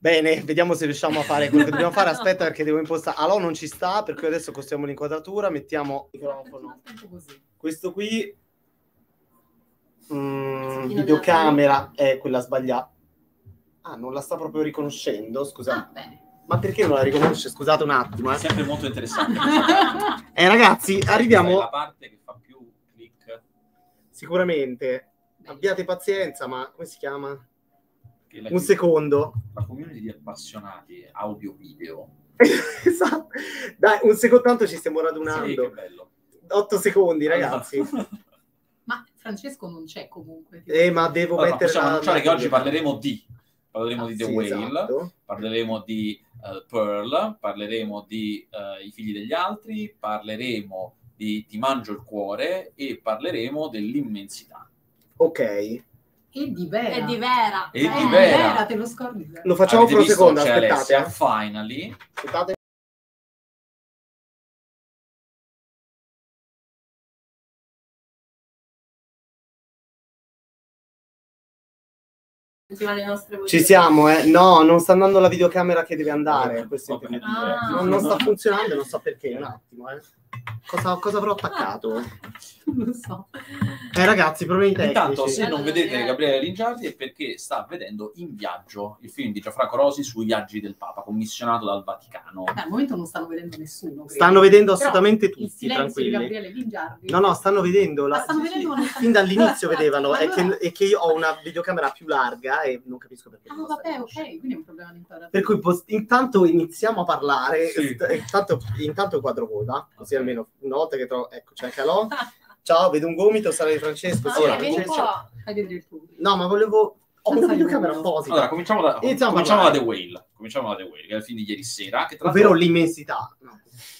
Bene, vediamo se riusciamo a fare quello che dobbiamo fare. Aspetta, perché devo impostare. Allora non ci sta, per cui adesso costiamo l'inquadratura, mettiamo il microfono. Questo qui, videocamera è quella sbagliata. Ah, non la sta proprio riconoscendo, scusa. Ma perché non la riconosce? Scusate un attimo. È sempre molto interessante. Ragazzi, arriviamo. È la parte che fa più click. Sicuramente. Abbiate pazienza, ma come si chiama? Un secondo. Secondo. La community di appassionati audio-video. Esatto. Dai, un secondo, tanto ci stiamo radunando. Sì, che bello. 8 secondi, ragazzi. Ma Francesco non c'è comunque. Ma devo mettere possiamo annunciare che oggi parleremo di The sì, Whale, esatto. Parleremo di Pearl, parleremo di I figli degli altri, parleremo di Ti mangio il cuore e parleremo dell'immensità. Ok. E di Vera. E di Vera. E di Vera. Te lo scordi? Lo facciamo per un secondo, aspettate. Alessia, finally. Aspettate. Ci siamo, eh? No, non sta andando la videocamera che deve andare. Questo non sta funzionando, non so perché. Un attimo, Cosa avrò attaccato? Non lo so. Ragazzi, problemi tecnici. Intanto, se non vedete Gabriele Lingiardi è perché sta vedendo In Viaggio, il film di Gianfranco Rosi sui viaggi del Papa, commissionato dal Vaticano. Al momento non stanno vedendo nessuno. Credo. Stanno vedendo assolutamente però tutti, tranquilli. Di Gabriele Lingiardi. No, stanno vedendo. Fin dall'inizio vedevano. Allora... è che io ho una videocamera più larga e non capisco perché. Vabbè, ok, quindi è un problema di inquadratura. Per cui intanto iniziamo a parlare. Sì. Intanto quadro vola, così almeno una volta che trovo. Ecco, c'è anche Alò. Ciao, vedo un gomito, sarà di Francesco. Sì, Allora, no, ma volevo. Ho una videocamera apposita. Allora, cominciamo da The Whale. Cominciamo da The Whale, che è il film di ieri sera. Che ovvero l'immensità. No.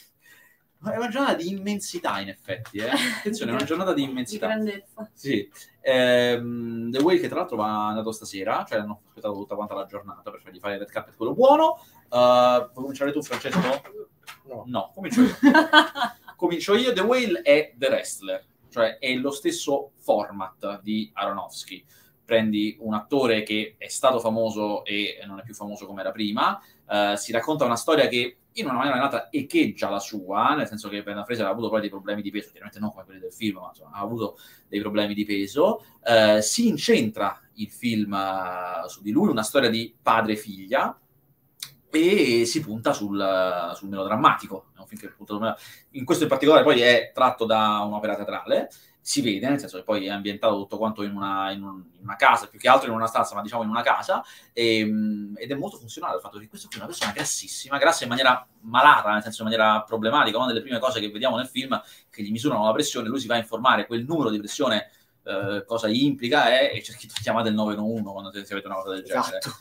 È una giornata di immensità, in effetti. Attenzione, è una giornata di immensità. Di grandezza. Sì. The Whale, che tra l'altro va andato stasera, cioè hanno aspettato tutta quanta la giornata per fargli fare il red carpet quello buono. Vuoi cominciare tu, Francesco? No, comincio io. Comincio io. The Whale è The Wrestler, cioè è lo stesso format di Aronofsky. Prendi un attore che è stato famoso e non è più famoso come era prima, si racconta una storia che in una maniera o nell'altra echeggia la sua, nel senso che Brendan Fraser ha avuto poi dei problemi di peso, chiaramente non come quelli del film, ma insomma, ha avuto dei problemi di peso. Si incentra il film su di lui, una storia di padre e figlia, e si punta sul melodrammatico. È un film che punta in questo in particolare poi è tratto da un'opera teatrale, si vede, nel senso che poi è ambientato tutto quanto in una casa, più che altro in una stanza, ma diciamo in una casa, ed è molto funzionale il fatto che questo qui è una persona grassissima, grassa in maniera malata, nel senso in maniera problematica. Una delle prime cose che vediamo nel film, che gli misurano la pressione, lui si va a informare quel numero di pressione, cosa implica, e c'è scritto chiamate il 911 quando si avete una cosa del genere. Esatto.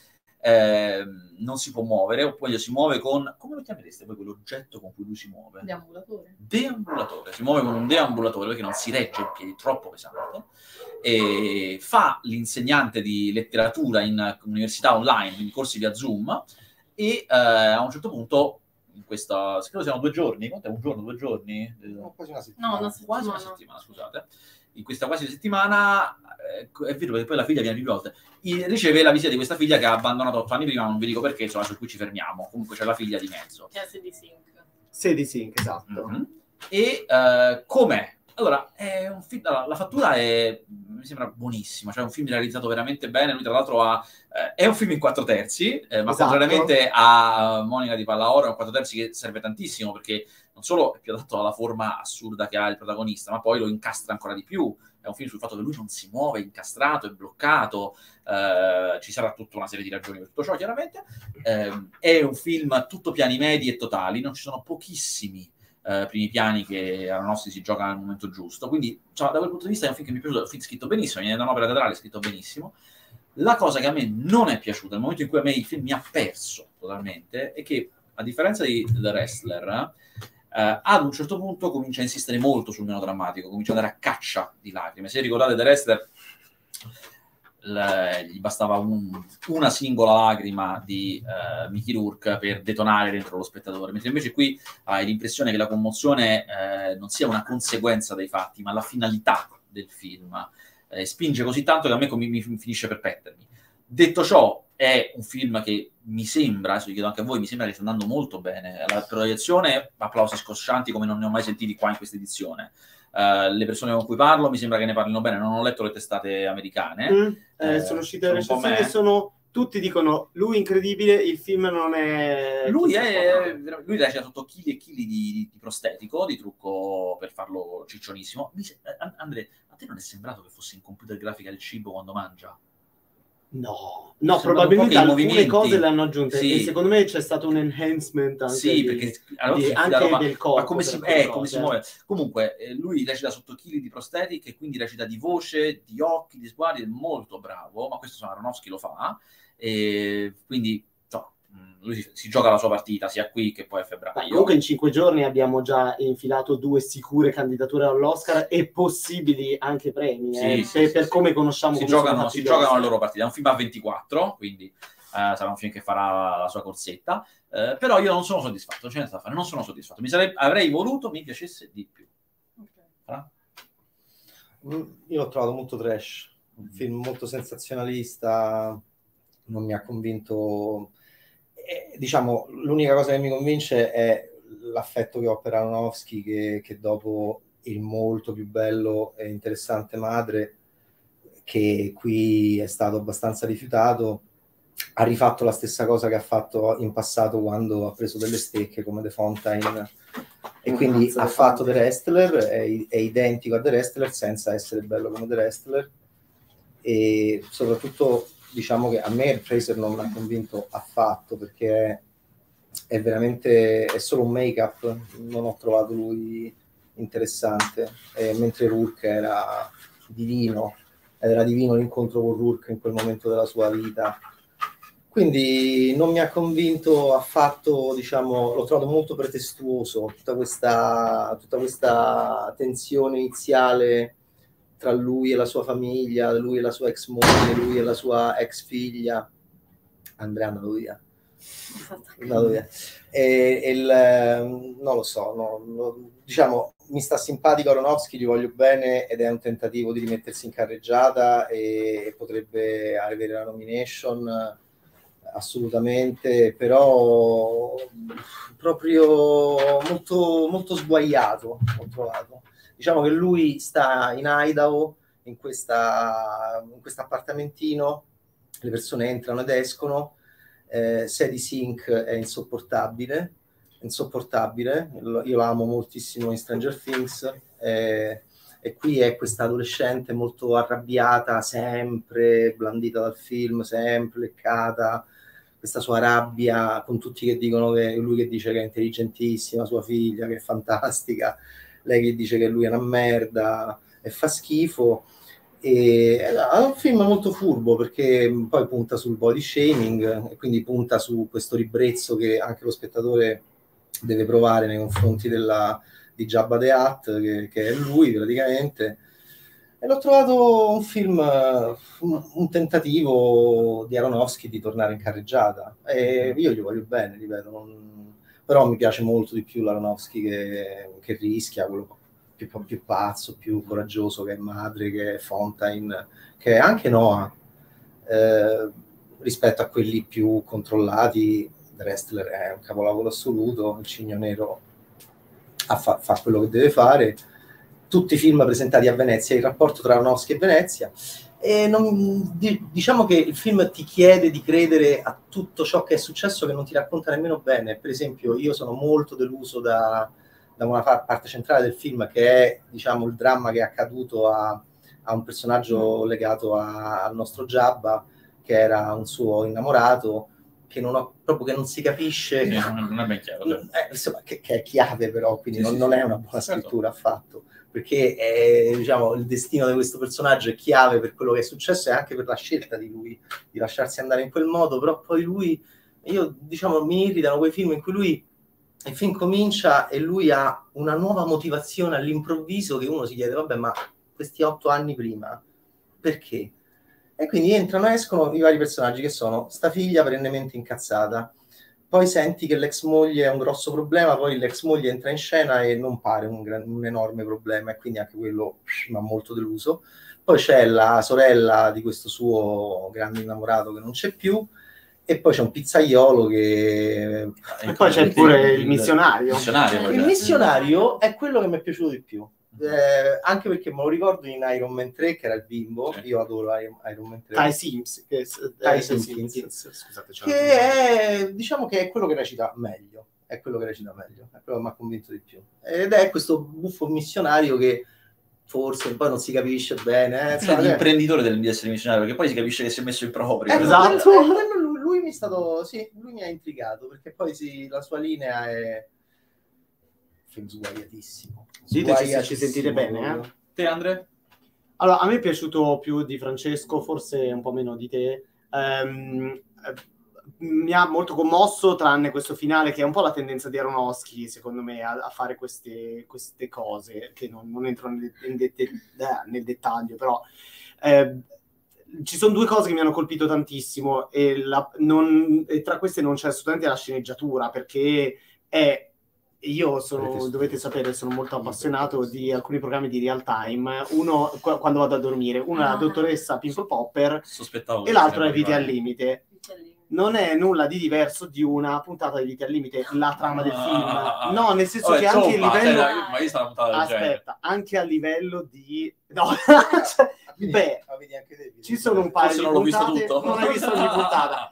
Non si può muovere, oppure si muove con, come lo chiamereste voi quell'oggetto con cui lui si muove? Deambulatore. Si muove con un deambulatore perché non si regge in piedi, troppo pesante, e fa l'insegnante di letteratura in università online, in corsi via Zoom, e a un certo punto in questa, credo siano 2 giorni, quanto è? Un giorno, 2 giorni? No, quasi una settimana, scusate. In questa quasi settimana, è vero che poi la figlia viene più volte, riceve la visita di questa figlia che ha abbandonato 8 anni prima, non vi dico perché, insomma, su cui ci fermiamo. Comunque c'è la figlia di mezzo. Che è Sadie Sink. Sadie Sink, esatto. Mm-hmm. E com'è? Allora, è un film, la fattura mi sembra buonissima, cioè è un film realizzato veramente bene. Lui tra l'altro è un film in 4/3, ma esatto. Contrariamente a Monica di Pallaoro è un 4/3 che serve tantissimo, perché non solo è più adatto alla forma assurda che ha il protagonista, ma poi lo incastra ancora di più. È un film sul fatto che lui non si muove, è incastrato, è bloccato, ci sarà tutta una serie di ragioni per tutto ciò, chiaramente. È un film tutto piani medi e totali, non ci sono pochissimi primi piani che Aronofsky si gioca al momento giusto, quindi cioè, da quel punto di vista è un film che mi è piaciuto, è un film scritto benissimo, viene da un'opera teatrale, scritto benissimo. La cosa che a me non è piaciuta, nel momento in cui a me il film mi ha perso totalmente, è che a differenza di The Wrestler, ad un certo punto comincia a insistere molto sul melodrammatico, comincia ad andare a caccia di lacrime. Se ricordate The Wrestler, gli bastava una singola lacrima di Mickey Rourke per detonare dentro lo spettatore, mentre invece qui hai l'impressione che la commozione non sia una conseguenza dei fatti, ma la finalità del film. Spinge così tanto che a me mi finisce per perdermi. Detto ciò, è un film che mi sembra, adesso vi chiedo anche a voi, mi sembra che sta andando molto bene. La proiezione, applausi scoscianti come non ne ho mai sentiti qua in questa edizione. Le persone con cui parlo mi sembra che ne parlino bene, non ho letto le testate americane. Sono uscite le recensioni e tutti dicono lui incredibile, il film non è... Lui recita sotto chili e chili di prostetico, di trucco per farlo ciccionissimo. Andre, a te non è sembrato che fosse in computer grafica il cibo quando mangia? No, probabilmente alcune cose le hanno aggiunte, sì. E secondo me c'è stato un enhancement anche, perché anche del corpo. Ma come si muove? Comunque, lui recita sotto chili di prostetic e quindi recita di voce, di occhi, di sguardi, è molto bravo, ma questo Aronofsky lo fa, e quindi lui si gioca la sua partita sia qui che poi a febbraio. Comunque in 5 giorni abbiamo già infilato 2 sicure candidature all'Oscar e possibili anche premi, per come conosciamo. Si giocano le loro partite. È un film a 24, quindi sarà un film che farà la sua corsetta, però io non sono soddisfatto, c'è niente da fare, non sono soddisfatto. Avrei voluto mi piacesse di più. Io l'ho trovato molto trash, un film molto sensazionalista, non mi ha convinto. Diciamo, l'unica cosa che mi convince è l'affetto che ho per Aronofsky, che dopo il molto più bello e interessante Madre, che qui è stato abbastanza rifiutato, ha rifatto la stessa cosa che ha fatto in passato quando ha preso delle stecche come The Fontaine, e quindi ha fatto The Wrestler, è identico a The Wrestler senza essere bello come The Wrestler, e soprattutto diciamo che a me Fraser non mi ha convinto affatto, perché è veramente solo un make-up, non ho trovato lui interessante, mentre Rourke era divino l'incontro con Rourke in quel momento della sua vita, quindi non mi ha convinto affatto, diciamo, l'ho trovato molto pretestuoso, tutta questa tensione iniziale tra lui e la sua famiglia, lui e la sua ex moglie, lui e la sua ex figlia. Andrea è andato via. Non lo so, diciamo, mi sta simpatico Aronofsky, gli voglio bene ed è un tentativo di rimettersi in carreggiata e potrebbe avere la nomination assolutamente, però proprio molto, molto sguaiato ho trovato. Diciamo che lui sta in Idaho, in questo appartamentino, le persone entrano ed escono, Sadie Sink è insopportabile, io la amo moltissimo in Stranger Things, e qui è questa adolescente molto arrabbiata, sempre blandita dal film, sempre leccata, questa sua rabbia con tutti che dicono che lui che dice che è intelligentissima, sua figlia che è fantastica, lei che dice che lui è una merda e fa schifo. E è un film molto furbo perché poi punta sul body shaming e quindi punta su questo ribrezzo che anche lo spettatore deve provare nei confronti di Jabba the Hutt, che è lui praticamente. E l'ho trovato un film, un tentativo di Aronofsky di tornare in carreggiata, e io gli voglio bene, ripeto, però mi piace molto di più l'Aronofsky che rischia, quello più pazzo, più coraggioso, che è Madre, che è Fontaine, che è anche Noah, rispetto a quelli più controllati. The Wrestler è un capolavoro assoluto, il Cigno Nero fa quello che deve fare, tutti i film presentati a Venezia, il rapporto tra Aronofsky e Venezia, e diciamo che il film ti chiede di credere a tutto ciò che è successo, che non ti racconta nemmeno bene. Per esempio, io sono molto deluso da una parte centrale del film, che è, diciamo, il dramma che è accaduto a un personaggio legato al nostro Jabba, che era un suo innamorato, che non si capisce, non è ben chiaro, insomma, che è chiave, però, quindi non è una buona scrittura affatto, perché diciamo, il destino di questo personaggio è chiave per quello che è successo e anche per la scelta di lui di lasciarsi andare in quel modo. Però poi mi irritano quei film in cui il film comincia e lui ha una nuova motivazione all'improvviso, che uno si chiede, vabbè, ma questi 8 anni prima perché? E quindi entrano e escono i vari personaggi, che sono sta figlia perennemente incazzata, poi senti che l'ex moglie è un grosso problema, poi l'ex moglie entra in scena e non pare un enorme problema, e quindi anche quello mi ha molto deluso. Poi c'è la sorella di questo suo grande innamorato che non c'è più, E poi c'è un pizzaiolo che... E poi c'è pure il missionario. Il missionario è quello che mi è piaciuto di più. Anche perché me lo ricordo in Iron Man 3, che era il bimbo. Sì. Io adoro Iron Man 3. Ty Simpkins, scusate, Che è, diciamo che è quello che recita meglio. È quello che mi ha convinto di più. Ed è questo buffo missionario che forse poi non si capisce bene. L'imprenditore di essere missionario, perché poi si capisce che si è messo in proprio. Esatto. Lui mi è stato, sì, lui mi ha intrigato, perché poi la sua linea è film sguaiatissimo. Diteci se ci sentite bene, Te, Andre? Allora, a me è piaciuto più di Francesco, forse un po' meno di te. Mi ha molto commosso, tranne questo finale, che è un po' la tendenza di Aronofsky, secondo me, a fare queste cose, che non entro nel dettaglio, però ci sono due cose che mi hanno colpito tantissimo, e tra queste non c'è assolutamente la sceneggiatura, perché dovete sapere, sono molto appassionato di alcuni programmi di real time. Uno, quando vado a dormire, uno è la dottoressa Pimple Popper, Sospettavo, e l'altro è Vite al Limite. Non è nulla di diverso di una puntata di Vite al Limite, la trama del film. No, nel senso che anche a livello... ma io stavo Aspetta, anche a livello di... No, beh, ci sono un paio di non l'ho visto puntate, tutto. non hai visto ogni puntata.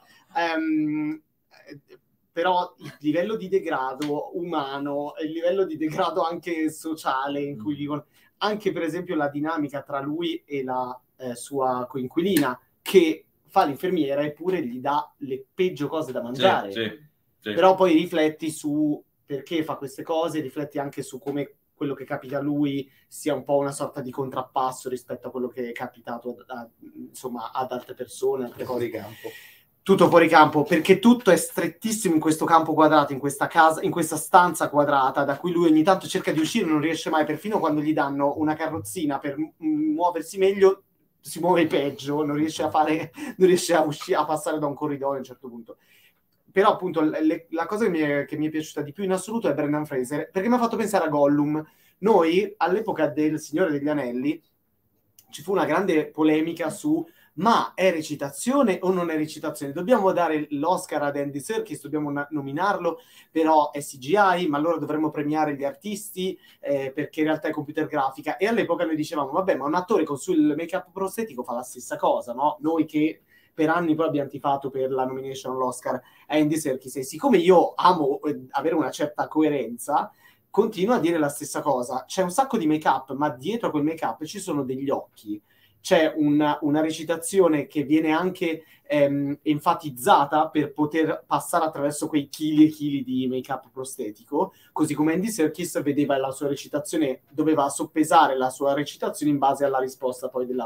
Però il livello di degrado umano, il livello di degrado anche sociale, in cui vivono, anche per esempio la dinamica tra lui e la sua coinquilina, che fa l'infermiera eppure gli dà le peggio cose da mangiare. Sì. Però poi rifletti su perché fa queste cose, rifletti anche su come quello che capita a lui sia un po' una sorta di contrappasso rispetto a quello che è capitato ad altre persone, altre cose. Tutto fuori campo, perché tutto è strettissimo in questo campo quadrato, in questa casa, in questa stanza quadrata, da cui lui ogni tanto cerca di uscire, non riesce mai, perfino quando gli danno una carrozzina per muoversi meglio, si muove peggio, non riesce a uscire, a passare da un corridoio a un certo punto. Però appunto la cosa che mi è piaciuta di più in assoluto è Brendan Fraser, perché mi ha fatto pensare a Gollum. Noi, all'epoca del Signore degli Anelli, ci fu una grande polemica su ma è recitazione o non è recitazione? Dobbiamo dare l'Oscar ad Andy Serkis, dobbiamo nominarlo, però è CGI, ma allora dovremmo premiare gli artisti perché in realtà è computer grafica. E all'epoca noi dicevamo, vabbè, ma un attore con sul make-up prostetico fa la stessa cosa, no? Noi che per anni poi abbiamo tifato per la nomination all'Oscar a Andy Serkis, e siccome io amo avere una certa coerenza, continuo a dire la stessa cosa. C'è un sacco di make-up, ma dietro a quel make-up ci sono degli occhi. C'è una recitazione che viene anche enfatizzata per poter passare attraverso quei chili e chili di make-up prostetico, così come Andy Serkis vedeva la sua recitazione, doveva soppesare la sua recitazione in base alla risposta poi del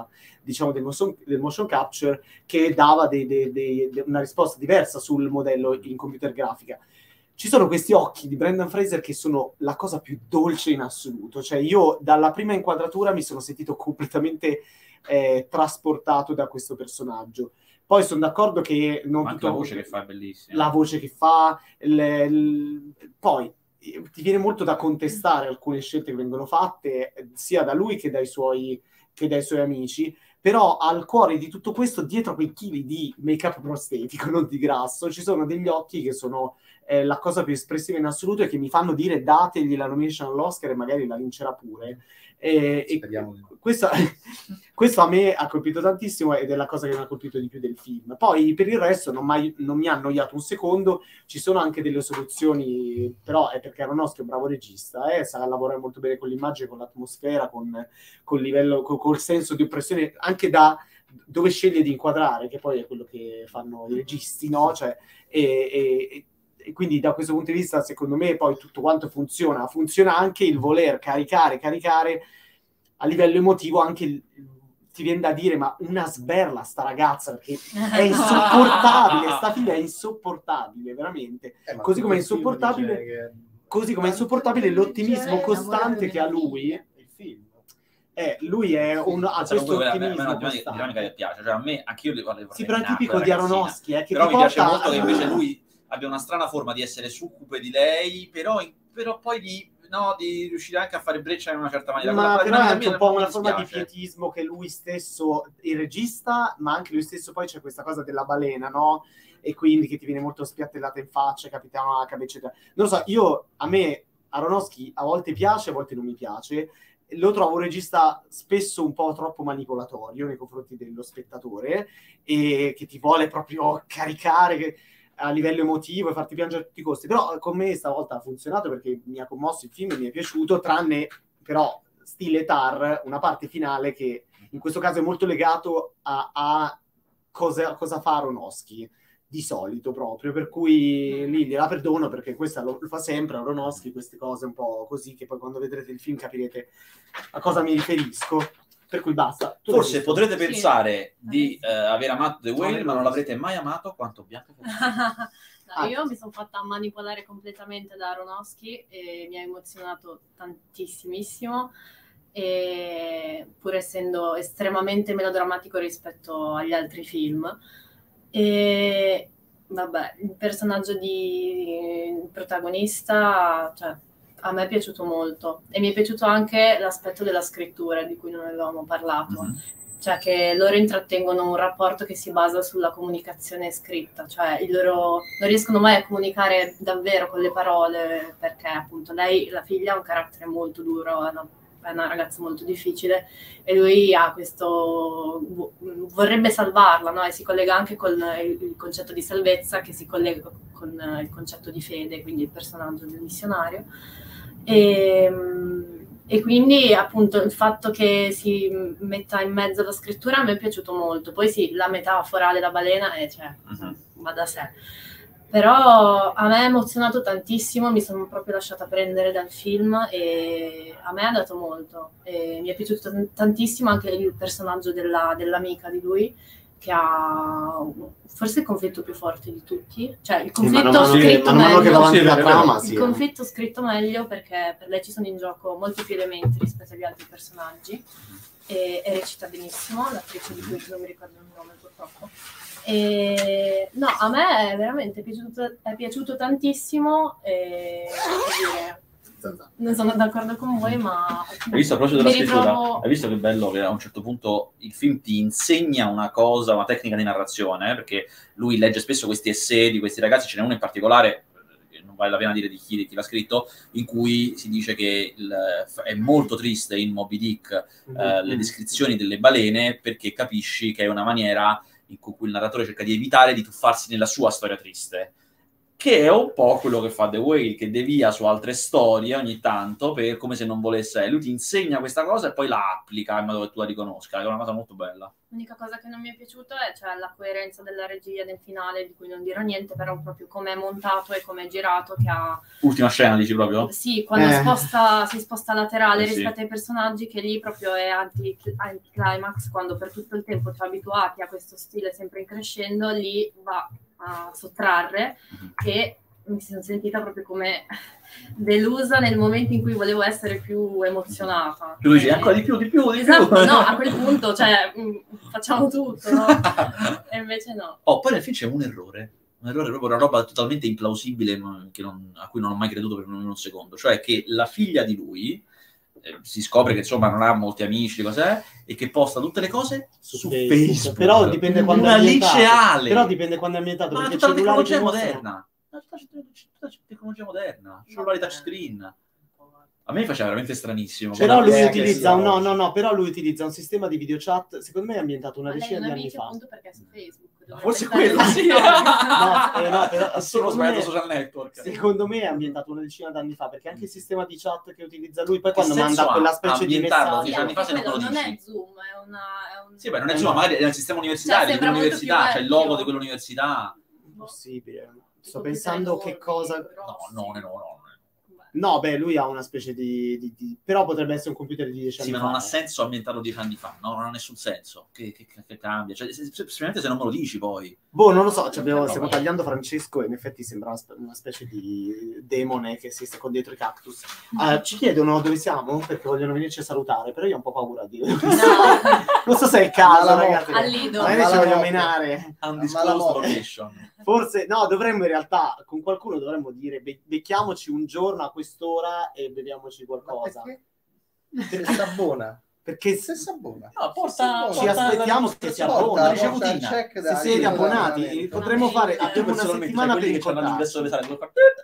motion capture, che dava una risposta diversa sul modello in computer grafica. Ci sono questi occhi di Brendan Fraser che sono la cosa più dolce in assoluto. Cioè io dalla prima inquadratura mi sono sentito completamente trasportato da questo personaggio. Poi sono d'accordo che non anche tutto... la voce che fa è bellissima. La voce che fa... Poi ti viene molto da contestare alcune scelte che vengono fatte, sia da lui che dai suoi amici, però al cuore di tutto questo, dietro quei chili di make-up prostetico, non di grasso, ci sono degli occhi che sono la cosa più espressiva in assoluto e che mi fanno dire dategli la nomination all'Oscar e magari la vincerà pure. Questo a me ha colpito tantissimo ed è la cosa che mi ha colpito di più del film. Poi per il resto non mi ha annoiato un secondo, ci sono anche delle soluzioni, però è perché Aronofsky è un bravo regista, sa lavorare molto bene con l'immagine, con l'atmosfera, col livello, col senso di oppressione, anche da dove sceglie di inquadrare, che poi è quello che fanno i registi, no? Cioè, e quindi da questo punto di vista, secondo me, poi tutto quanto funziona anche il voler caricare a livello emotivo, anche ti viene da dire, ma una sberla sta ragazza, perché è insopportabile, sta figlia è insopportababile, veramente. Così come è insopportabile l'ottimismo costante che ha lui. Il film. Lui ha questo ottimismo costante. Dinamica che piace, cioè a me, anche io le vorrei. Sì, però è tipico di Aronofsky, che però mi piace molto che invece lui abbia una strana forma di essere succube di lei, però poi no, di riuscire anche a fare breccia in una certa maniera. Ma però è anche un po' una mi forma di dispiace. pietismo che lui stesso, il regista, ma anche lui stesso, poi c'è questa cosa della balena, no? E quindi che ti viene molto spiattellata in faccia, Capitano Ahab, eccetera. Non lo so, a me Aronofsky a volte piace, a volte non mi piace. Lo trovo un regista spesso un po' troppo manipolatorio nei confronti dello spettatore e che ti vuole proprio caricare a livello emotivo e farti piangere a tutti i costi. Però con me stavolta ha funzionato perché mi ha commosso il film e mi è piaciuto, tranne però stile Tar, una parte finale che in questo caso è molto legato a cosa fa Aronofsky di solito proprio, per cui lì gliela perdono perché questa lo fa sempre Aronofsky, queste cose un po' così che poi quando vedrete il film capirete a cosa mi riferisco, per cui basta. Tu Forse l'hai visto? potrete Sì. pensare di aver amato The Whale, No, ma non l'ho l'avrete mai amato quanto Bianca Ferrari. No, io mi sono fatta manipolare completamente da Aronofsky e mi ha emozionato tantissimissimo, e pur essendo estremamente melodrammatico rispetto agli altri film. E vabbè, il personaggio di protagonista, cioè, a me è piaciuto molto e mi è piaciuto anche l'aspetto della scrittura di cui non avevamo parlato. Mhm. Cioè che loro intrattengono un rapporto che si basa sulla comunicazione scritta, cioè loro non riescono mai a comunicare davvero con le parole perché appunto lei, la figlia, ha un carattere molto duro, è una ragazza molto difficile e lui ha questo, vorrebbe salvarla, no? E si collega anche con il concetto di salvezza che si collega con il concetto di fede, quindi il personaggio del missionario. E quindi appunto il fatto che si metta in mezzo la scrittura a me è piaciuto molto. Poi sì, la metafora della balena va da sé. Però a me ha emozionato tantissimo, mi sono proprio lasciata prendere dal film e a me ha dato molto. E mi è piaciuto tantissimo anche il personaggio dell'amica di lui, che ha forse il conflitto più forte di tutti, cioè il conflitto scritto meglio. Che va avanti la Sì, trama, Il conflitto scritto meglio perché per lei ci sono in gioco molti più elementi rispetto agli altri personaggi e recita benissimo, l'attrice di cui non mi ricordo il nome purtroppo. E, no, a me è veramente è piaciuto tantissimo e non sono d'accordo con voi, ma Hai visto a proposito della mi scrittura? ritrovo... Hai visto che bello che a un certo punto il film ti insegna una cosa, una tecnica di narrazione, perché lui legge spesso questi essay di questi ragazzi, ce n'è uno in particolare, che non vale la pena dire di chi l'ha scritto, in cui si dice che è molto triste in Moby Dick le descrizioni delle balene, perché capisci che è una maniera in cui il narratore cerca di evitare di tuffarsi nella sua storia triste, che è un po' quello che fa The Whale, che devia su altre storie ogni tanto, per come se non volesse. Lui ti insegna questa cosa e poi la applica in modo che tu la riconosca, che è una cosa molto bella. L'unica cosa che non mi è piaciuta è la coerenza della regia nel finale, di cui non dirò niente, però proprio come è montato e come è girato, che ha... Ultima scena, dici proprio? Sì, quando si sposta laterale Sì. rispetto ai personaggi, che lì proprio è anti-climax, quando per tutto il tempo ci ha abituati a questo stile sempre in crescendo, lì va a sottrarre, che mi sono sentita proprio come delusa nel momento in cui volevo essere più emozionata. Tu dici ancora di più. Esatto, no, a quel punto, cioè, facciamo tutto, no? E invece no. Oh, poi nel film c'è un errore proprio, una roba totalmente implausibile, a cui non ho mai creduto per un secondo, cioè che la figlia di lui si scopre che insomma non ha molti amici, cos'è, e che posta tutte le cose su Facebook. Però dipende quando una è ambientato. liceale. Però dipende quando è ambientato. Ma perché tutta la cellulari tecnologia dimostrano- moderna. Tutta tecnologia moderna. Cellulari touchscreen. A me faceva veramente stranissimo. Però lui che utilizza sia no, però lui utilizza un sistema di video chat, secondo me è ambientato una Ma lei decina non di ha anni visto fa. appunto perché è su Facebook. Forse Dovrebbe quello, stare sì. No, però Sono secondo sbagliato me- social network. Secondo me è ambientato una decina d'anni fa, perché anche il sistema di chat che utilizza lui, poi Che quando senso manda ha quella specie di ambientarlo messaggio... 10 anni fa se non te lo non dici? è Zoom, è un... Sì, beh, non è Zoom, magari è un sistema universitario, di sembra molto quell'università, più c'è il logo vecchio. di quell'università. Impossibile. Sto pensando che cosa... No. No, beh, lui ha una specie però potrebbe essere un computer di 10 anni Sì, ma fa. non ha senso ambientarlo 10 anni fa, no? Non ha nessun senso. Che cambia? Cioè, specialmente se non me lo dici poi. Boh, non lo so, stiamo tagliando Francesco e in effetti sembra una specie di demone che si sta dietro i cactus. Ci chiedono dove siamo perché vogliono venirci a salutare, però io ho un po' paura di... Non so se è il caso, ragazzi. Al Lido. Magari ci Alla voglio morte. menare. Undisclosed location. Forse, no, dovremmo in realtà, con qualcuno dovremmo dire, becchiamoci un giorno a questo quest'ora e beviamoci qualcosa. Se s'abbona. Perché Se s'abbona. No, ci aspettiamo che si abbona. ricevutina. Se siete abbonati, potremmo fare, abbiamo una settimana per quelli che hanno incontrarci. l'ingresso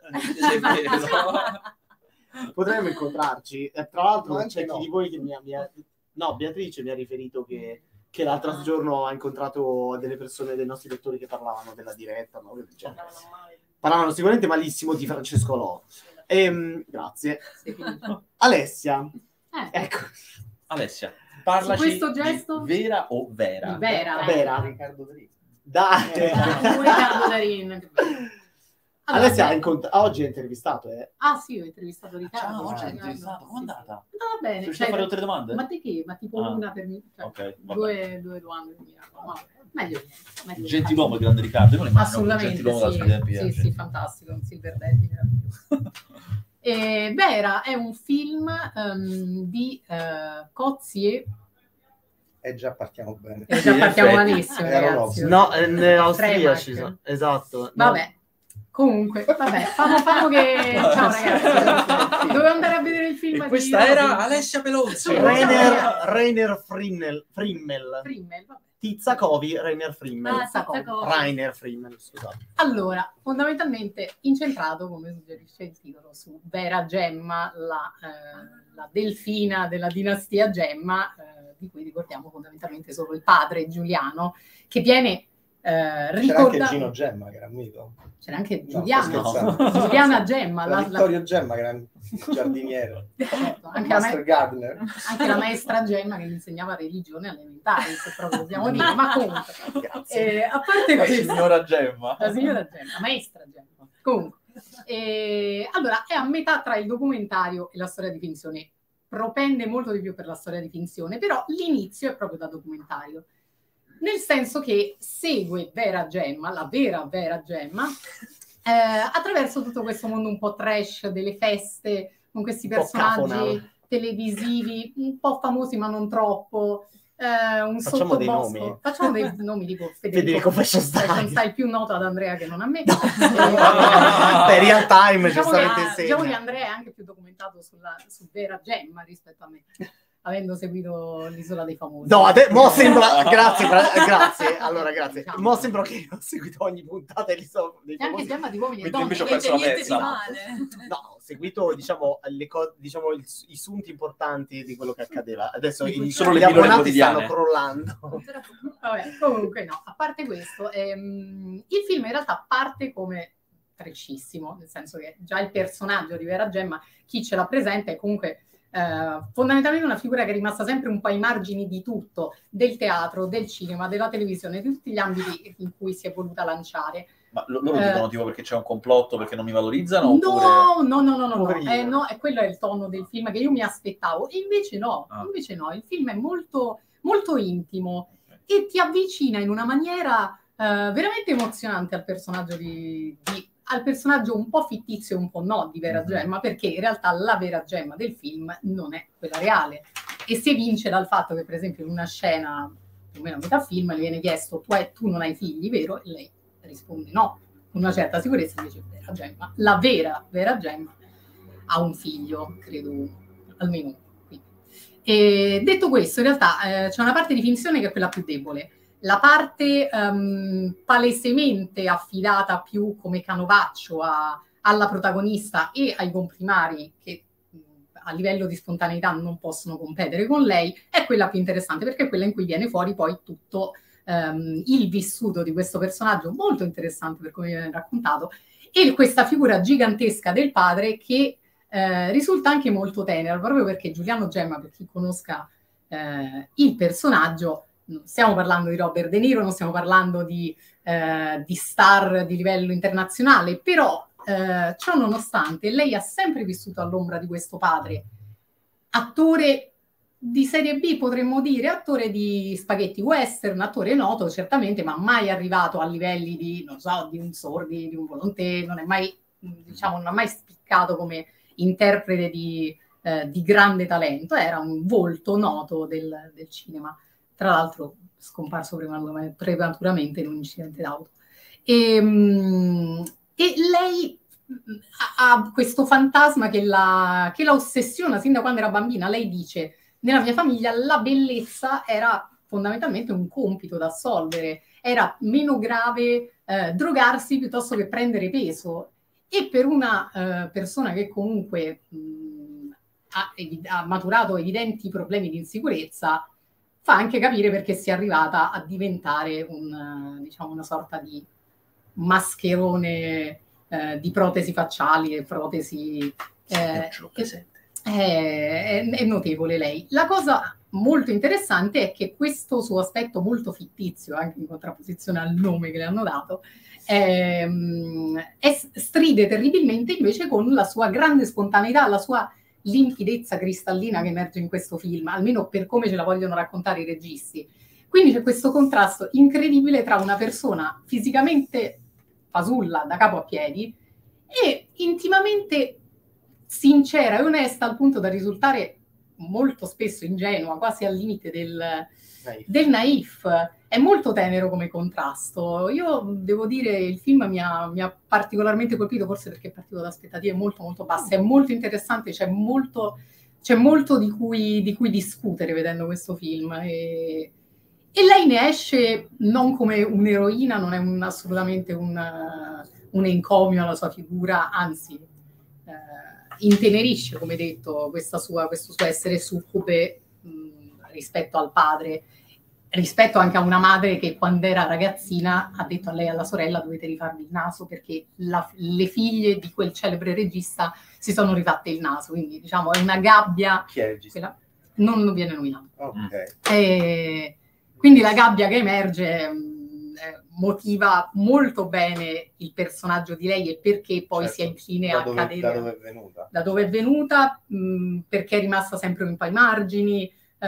pesante. Potremmo incontrarci. Tra l'altro Ma c'è anche chi no. di voi che No, Beatrice mi ha riferito che l'altro giorno ha incontrato delle persone dei nostri lettori che parlavano della diretta, no? Parlavano sicuramente malissimo di Francesco Lo. Grazie. Alessia, ecco. Alessia, parlaci Su questo gesto? di Vera o Vera? Vera. Riccardo Darín. Dai. Riccardo Darín. Allora, Alessia oggi ha intervistato, Ah sì, ho intervistato Riccardo. Ciao, oggi hai Riccardo, intervistato. Com'è andata? Andava bene. Sei riuscito a fare tutte le domande? Ma te che? Ma tipo una per me. Cioè, Ok, vabbè. due domande per miracolo. Ma meglio niente. Gentiluomo il grande Riccardo. Io non immagino un Assolutamente gentiluomo dai suoi tempi. sì, sì, fantastico, un Silver Daddy meraviglioso. Vera è un film di Coetzee. Già partiamo bene. Già in partiamo effetti. malissimo, Era ragazzi. No, austriaci Tremac. esatto. Vabbè, comunque, famo che... Ciao ragazzi, dovevo andare a vedere il film E questa era Alessia Pelozzi. Rainer Frimmel. Frimmel, vabbè. Tizzacovi, Rainer Frimmel. Rainer Frimmel, scusate. Allora, fondamentalmente incentrato, come suggerisce il titolo, su Vera Gemma, la delfina della dinastia Gemma, di cui ricordiamo fondamentalmente solo il padre Giuliano, che viene C'era ricordato... anche Gino Gemma, che era amico. C'era anche No, Giuliano, sto scherzando. Giuliana Gemma, Era Vittorio Gemma, che era un giardiniere. certo, anche Master Gardner. anche la maestra Gemma che insegnava religione elementari, se proprio dobbiamo dire, ma comunque, a parte La questo, signora Gemma. la signora Gemma, maestra Gemma, comunque, allora è a metà tra il documentario e la storia di finzione, propende molto di più per la storia di finzione, però l'inizio è proprio da documentario, nel senso che segue Vera Gemma, la vera Gemma, attraverso tutto questo mondo un po' trash delle feste, con questi personaggi televisivi, un po' famosi ma non troppo, un Facciamo dei sottobosco. nomi. Facciamo dei nomi tipo Federico Fashion Style. Stai più noto ad Andrea che non a me. Beh, real time, Diciamo giustamente che, insegna. diciamo che Andrea è anche più documentato su Vera Gemma rispetto a me, avendo seguito l'Isola dei Famosi. No, mo sembra... grazie. Allora, grazie. Mo sembra che ho seguito ogni puntata e li so... C'è anche Gemma di uomini e Mentre donne. invece ho perso la niente di pezza. male. No, ho seguito, diciamo, i sunti importanti di quello che accadeva. Adesso Solo gli le pillole abbonati stanno quotidiane. crollando. Vabbè, comunque no, a parte questo, il film in realtà parte come trashissimo, nel senso che già il personaggio di Vera Gemma, chi ce la presenta è comunque fondamentalmente una figura che è rimasta sempre un po' ai margini di tutto, del teatro, del cinema, della televisione, di tutti gli ambiti in cui si è voluta lanciare. Ma loro dicono tipo perché c'è un complotto, perché non mi valorizzano? No, Oppure... no, no, quello è il tono del film che io mi aspettavo, e invece no, il film è molto, molto intimo e ti avvicina in una maniera veramente emozionante al personaggio al personaggio un po' fittizio e un po' no di Vera Gemma, perché in realtà la Vera Gemma del film non è quella reale, e si evince dal fatto che per esempio in una scena più o meno a metà film le viene chiesto tu non hai figli, vero? E lei risponde no, con una certa sicurezza. Invece Vera Gemma, la Vera Gemma ha un figlio, credo almeno uno. E detto questo, in realtà c'è una parte di finzione che è quella più debole. La parte palesemente affidata più come canovaccio alla protagonista e ai comprimari, che a livello di spontaneità non possono competere con lei, è quella più interessante, perché è quella in cui viene fuori poi tutto il vissuto di questo personaggio, molto interessante per come viene raccontato, e questa figura gigantesca del padre che risulta anche molto tenera, proprio perché Giuliano Gemma, per chi conosca il personaggio, non stiamo parlando di Robert De Niro, non stiamo parlando di star di livello internazionale, però ciò nonostante lei ha sempre vissuto all'ombra di questo padre, attore di serie B potremmo dire, attore di spaghetti western, attore noto certamente, ma mai arrivato a livelli di, non so, di un Sordi, di un Volonté, non è mai, diciamo, non ha mai spiccato come interprete di grande talento, era un volto noto del cinema. Tra l'altro scomparso prematuramente in un incidente d'auto. E lei ha questo fantasma che la ossessiona sin da quando era bambina. Lei dice: nella mia famiglia la bellezza era fondamentalmente un compito da assolvere, era meno grave drogarsi piuttosto che prendere peso. E per una persona che comunque ha maturato evidenti problemi di insicurezza, fa anche capire perché sia arrivata a diventare una sorta di mascherone di protesi facciali e protesi. È notevole lei. La cosa molto interessante è che questo suo aspetto molto fittizio, anche in contrapposizione al nome che le hanno dato, stride terribilmente invece con la sua grande spontaneità, la sua limpidezza cristallina che emerge in questo film, almeno per come ce la vogliono raccontare i registi. Quindi c'è questo contrasto incredibile tra una persona fisicamente fasulla da capo a piedi e intimamente sincera e onesta al punto da risultare molto spesso ingenua, quasi al limite del naif. È molto tenero come contrasto. Io devo dire, il film mi ha particolarmente colpito, forse perché partivo da aspettative molto molto basse. È molto interessante, c'è molto di cui discutere vedendo questo film. E lei ne esce non come un'eroina, non è assolutamente un encomio alla sua figura, anzi intenerisce, come detto, questo suo essere succube rispetto al padre, rispetto anche a una madre che quando era ragazzina ha detto a lei e alla sorella: dovete rifarvi il naso perché le figlie di quel celebre regista si sono rifatte il naso. Quindi diciamo è una gabbia. Chi è il regista? Non viene nominato. Okay. Quindi la gabbia che emerge motiva molto bene il personaggio di lei e perché poi sia incline a cadere. Da dove è venuta? Da dove è venuta, perché è rimasta sempre un po' ai margini,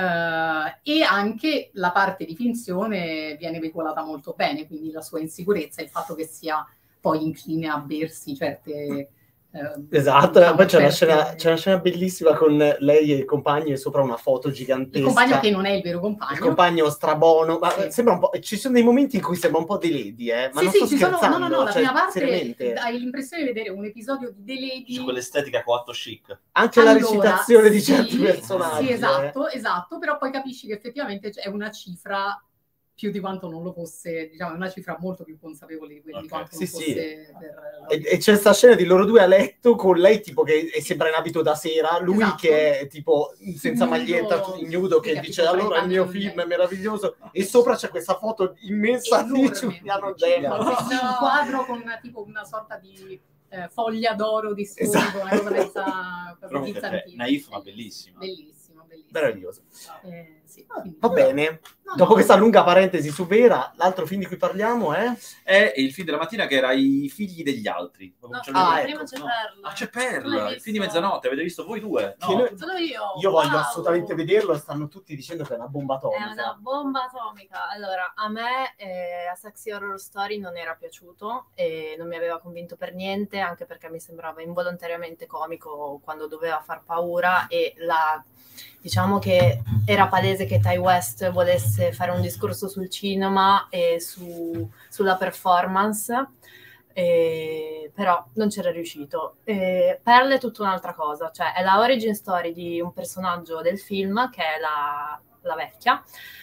e anche la parte di finzione viene veicolata molto bene, quindi la sua insicurezza, il fatto che sia poi incline a bersi certe... Esatto, poi c'è una scena bellissima con lei e il compagno sopra una foto gigantesca. Il compagno che non è il vero compagno. Il compagno strabono, ma sì. Sembra un po'. Ci sono dei momenti in cui sembra un po' The Lady, ma non sto scherzando. No, la cioè, prima parte seriamente. hai l'impressione di vedere un episodio di The Lady. C'è quell'estetica coatto chic. Anche la recitazione di certi personaggi. Sì, esatto, però poi capisci che effettivamente è una cifra più di quanto non lo fosse, diciamo, è una cifra molto più consapevole di quanto non fosse. E c'è sta scena di loro due a letto con lei tipo che sembra in abito da sera, lui che è tipo senza maglietta, ignudo, che dice allora il mio film è meraviglioso, e sopra c'è questa foto immensa di Giuliano Gemma. Un quadro con tipo una sorta di foglia d'oro di sfondo, una cosa mezza bizantina. Naif, ma bellissima. Bellissimo. Meraviglioso. Sì. Va bene. Dopo questa lunga parentesi su Vera, l'altro film di cui parliamo è il film della mattina che era I figli degli altri. Prima c'è Perla. C'è Perla, il film di mezzanotte, avete visto voi due? No. Solo io. Io voglio assolutamente vederlo, stanno tutti dicendo che è una bomba atomica. È una bomba atomica. Allora, a me A Sexy Horror Story non era piaciuto e non mi aveva convinto per niente, anche perché mi sembrava involontariamente comico quando doveva far paura, e diciamo che era palese che Ty West volesse fare un discorso sul cinema e sulla performance, però non c'era riuscito. Perle è tutta un'altra cosa, cioè è la origin story di un personaggio del film che è la vecchia,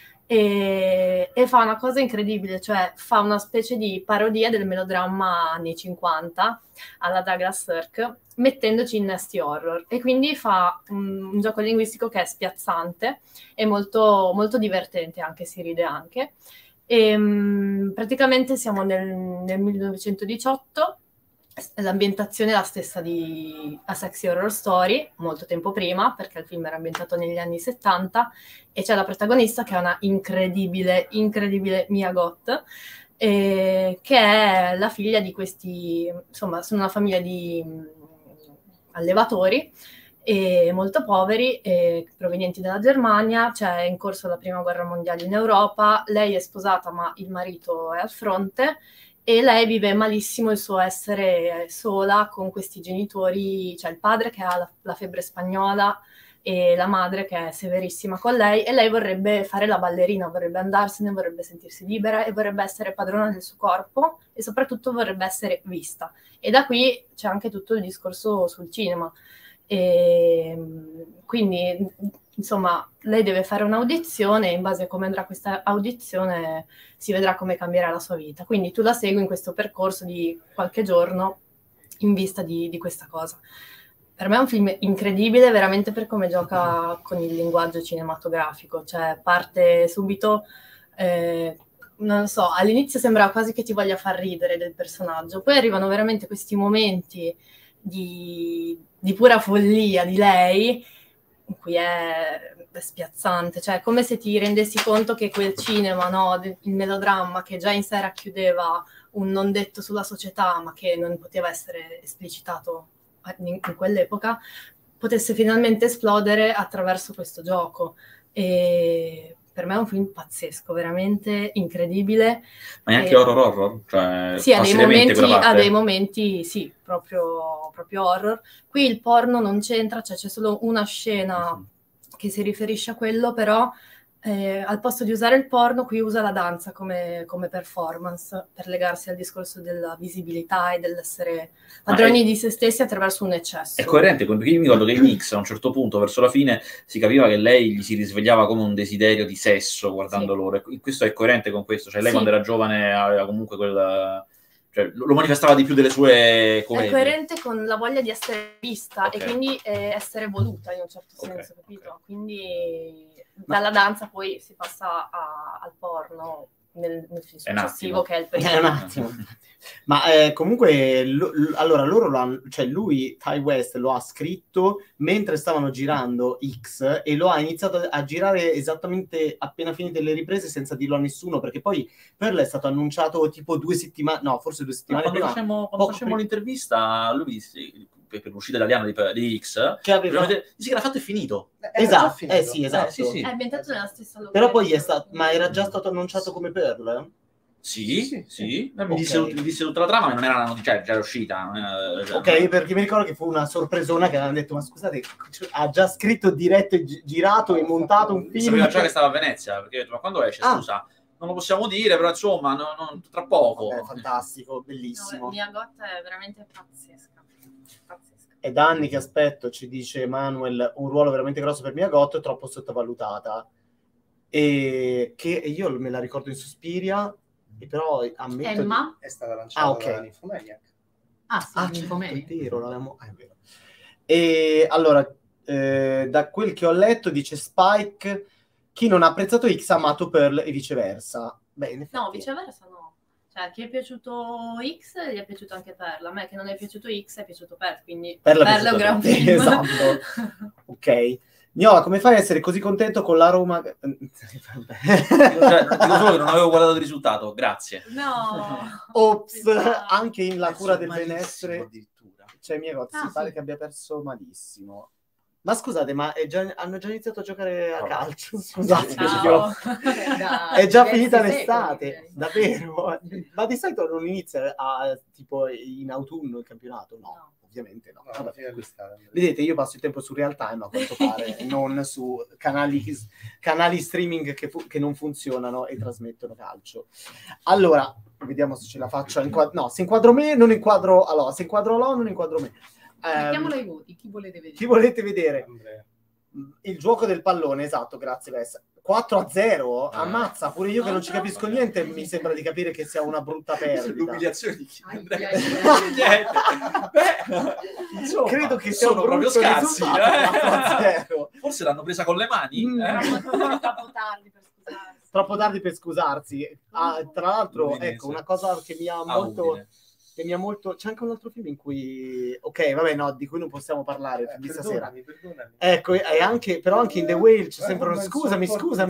e fa una cosa incredibile, cioè fa una specie di parodia del melodramma anni 50 alla Douglas Sirk, mettendoci innesti horror, e quindi fa un gioco linguistico che è spiazzante e molto, molto divertente, anche si ride anche. Praticamente siamo nel 1918, l'ambientazione è la stessa di A Sexy Horror Story, molto tempo prima, perché il film era ambientato negli anni 70, e c'è la protagonista che è una incredibile Mia Goth, che è la figlia di questi, insomma, sono una famiglia di allevatori molto poveri, provenienti dalla Germania. C'è in corso la prima guerra mondiale in Europa, lei è sposata ma il marito è al fronte, e lei vive malissimo il suo essere sola con questi genitori, cioè il padre che ha la febbre spagnola, e la madre che è severissima con lei, e lei vorrebbe fare la ballerina, vorrebbe andarsene, vorrebbe sentirsi libera e vorrebbe essere padrona del suo corpo e soprattutto vorrebbe essere vista. E da qui c'è anche tutto il discorso sul cinema. E quindi, insomma, lei deve fare un'audizione e in base a come andrà questa audizione si vedrà come cambierà la sua vita. Quindi tu la segui in questo percorso di qualche giorno in vista di questa cosa. Per me è un film incredibile veramente per come gioca con il linguaggio cinematografico, cioè parte subito, non so, all'inizio sembra quasi che ti voglia far ridere del personaggio, poi arrivano veramente questi momenti di pura follia di lei, in cui è spiazzante, cioè è come se ti rendessi conto che quel cinema, no, il melodramma che già in sé racchiudeva un non detto sulla società, ma che non poteva essere esplicitato in quell'epoca, potesse finalmente esplodere attraverso questo gioco. E per me è un film pazzesco, veramente incredibile. Ma è anche horror? Cioè, sì, ha dei momenti, sì, proprio horror. Qui il porno non c'entra, cioè c'è solo una scena che si riferisce a quello, però al posto di usare il porno qui usa la danza come performance per legarsi al discorso della visibilità e dell'essere padroni di se stessi attraverso un eccesso. È coerente, perché io mi ricordo che in X a un certo punto verso la fine si capiva che lei gli si risvegliava come un desiderio di sesso guardando loro, e questo è coerente con questo, cioè lei quando era giovane aveva comunque quella... Cioè, lo manifestava di più delle sue comedie. È coerente con la voglia di essere vista e quindi essere voluta in un certo senso, capito? Quindi dalla danza poi si passa al porno nel film successivo, che è il primo. Un attimo. Ma comunque allora loro cioè lui, Ty West, lo ha scritto mentre stavano girando X e lo ha iniziato a girare esattamente appena finite le riprese senza dirlo a nessuno, perché poi Pearl è stato annunciato tipo 2 settimane, no, forse 2 settimane prima. Quando facciamo l'intervista, lui per l'uscita italiana di X, che aveva... sì, che l'ha fatto e finito. Esatto, sì, esatto. Sì. È ambientato nella stessa località. Però poi ma era già stato annunciato come Pearl? Sì. Mi disse tutta la trama, ma non era una notizia, già era uscita. Ok, perché mi ricordo che fu una sorpresona che avevano detto, ma scusate, ha già scritto, diretto, girato e montato un film. Sapeva già che stava a Venezia, perché ho detto, ma quando esce, scusa? Non lo possiamo dire, però insomma, tra poco. Vabbè, fantastico, bellissimo. Mia Gotta è veramente pazzesca. È da anni che aspetto, ci dice Manuel, un ruolo veramente grosso per Mia Gotta, troppo sottovalutata. E che io me la ricordo in Suspiria, e però ammetto... Emma? È stata lanciata da Nymphomaniac. Certo, è vero, è vero. E allora, da quel che ho letto, dice Spike, chi non ha apprezzato X ha amato Pearl e viceversa. Beh, no, viceversa no. Cioè, a chi è piaciuto X gli è piaciuto anche Pearl. A me che non è piaciuto X è piaciuto Pearl, quindi Pearl è un gran film. Esatto. Ok. Niola, come fai a essere così contento con l'aroma? Dico solo che non avevo guardato il risultato, grazie. No. Ops, anche in La cura del benessere addirittura. Cioè, Mia Gotta, si pare che abbia perso malissimo. Ma scusate, ma hanno già iniziato a giocare a calcio? Scusate, è già finita l'estate, davvero? Ma di solito non inizia tipo in autunno il campionato? No, ovviamente no. Vedete, io passo il tempo su Real Time, a quanto pare, non su canali streaming che non funzionano e trasmettono calcio. Allora, vediamo se ce la faccio. No, se inquadro me, non inquadro... Allora, se inquadro Alò, non inquadro me. Mettiamolo ai voti, chi volete vedere? Chi volete vedere? Il gioco del pallone, esatto, grazie Vessa. 4-0? Ammazza, pure io che non ci capisco niente, mi sembra di capire che sia una brutta perdita. L'umiliazione di chi? Insomma, credo che sia sono proprio scarsi. 4-0. Forse l'hanno presa con le mani. Troppo tardi per scusarsi. Troppo tardi per scusarsi. Tra l'altro, ecco, una cosa che mi ha molto... C'è anche un altro film in cui... Ok, vabbè, no, di cui non possiamo parlare di stasera. Perdonami. Ecco, però anche in The Whale c'è sempre uno... Scusami.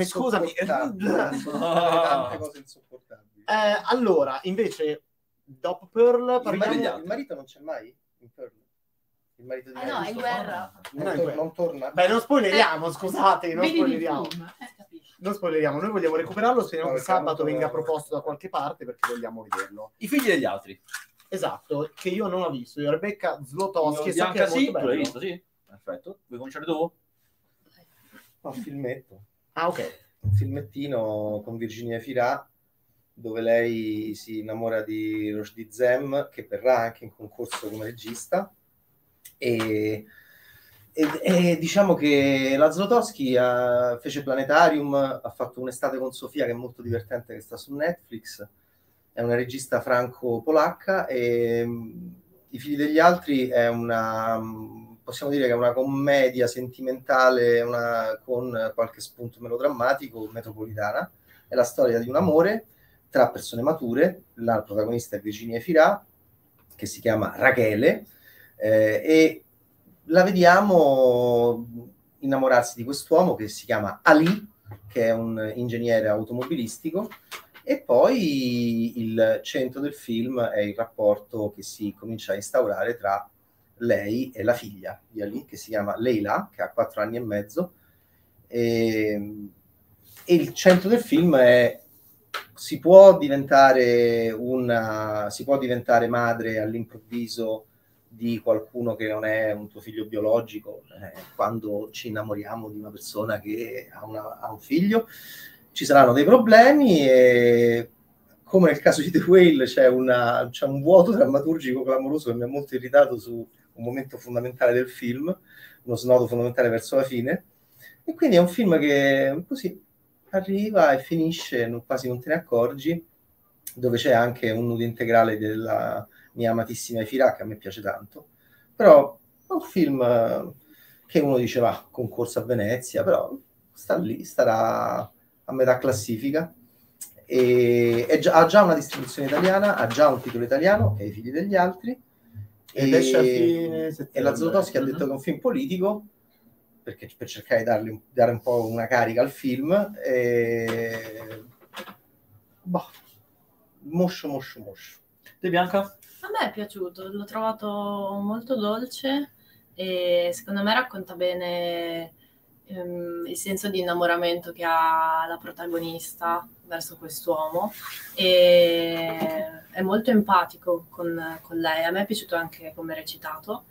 Tante cose insopportabili. Allora, invece, dopo Pearl... Il marito non c'è mai in Pearl? Il marito di no, è in guerra. Non torna? Beh, non spoileriamo, scusate, non spoileriamo. Non spoileriamo, noi vogliamo recuperarlo, speriamo che sabato venga proposto da qualche parte perché vogliamo vederlo. I figli degli altri. Esatto, che io non ho visto. Io Rebecca Zlotowski, Bianca, sì, tu l'hai visto, sì? Perfetto. Vuoi cominciare tu? un filmetto. Ah, ok. Un filmettino con Virginia Efira, dove lei si innamora di Roshdi Zem, che verrà anche in concorso come regista. E diciamo che la Zlotowski fece Planetarium, ha fatto Un'estate con Sofia, che è molto divertente, che sta su Netflix. È una regista franco-polacca, e I figli degli altri è possiamo dire che è una commedia sentimentale, con qualche spunto melodrammatico, metropolitana. È la storia di un amore tra persone mature. La protagonista è Virginia Efira, che si chiama Rachele, e la vediamo innamorarsi di quest'uomo che si chiama Ali, che è un ingegnere automobilistico, e poi il centro del film è il rapporto che si comincia a instaurare tra lei e la figlia di Ali, che si chiama Leila, che ha 4 anni e mezzo, e il centro del film è: si può diventare madre all'improvviso di qualcuno che non è un tuo figlio biologico, quando ci innamoriamo di una persona che ha un figlio. Ci saranno dei problemi, e come nel caso di The Whale c'è un vuoto drammaturgico clamoroso che mi ha molto irritato su un momento fondamentale del film, uno snodo fondamentale verso la fine, e quindi è un film che così arriva e finisce, quasi non te ne accorgi, dove c'è anche un nudo integrale della mia amatissima Efira, che a me piace tanto. Però è un film che uno dice va, concorso a Venezia, però sta lì, starà a metà classifica, e ha già una distribuzione italiana, ha già un titolo italiano, che è I figli degli altri, ed esce a fine settembre. E la Zlotowski ha detto che è un film politico, perché per cercare di dare un po' una carica al film, moscio. Te, Bianca? A me è piaciuto, l'ho trovato molto dolce e secondo me racconta bene il senso di innamoramento che ha la protagonista verso quest'uomo, e è molto empatico con lei. A me è piaciuto anche come recitato.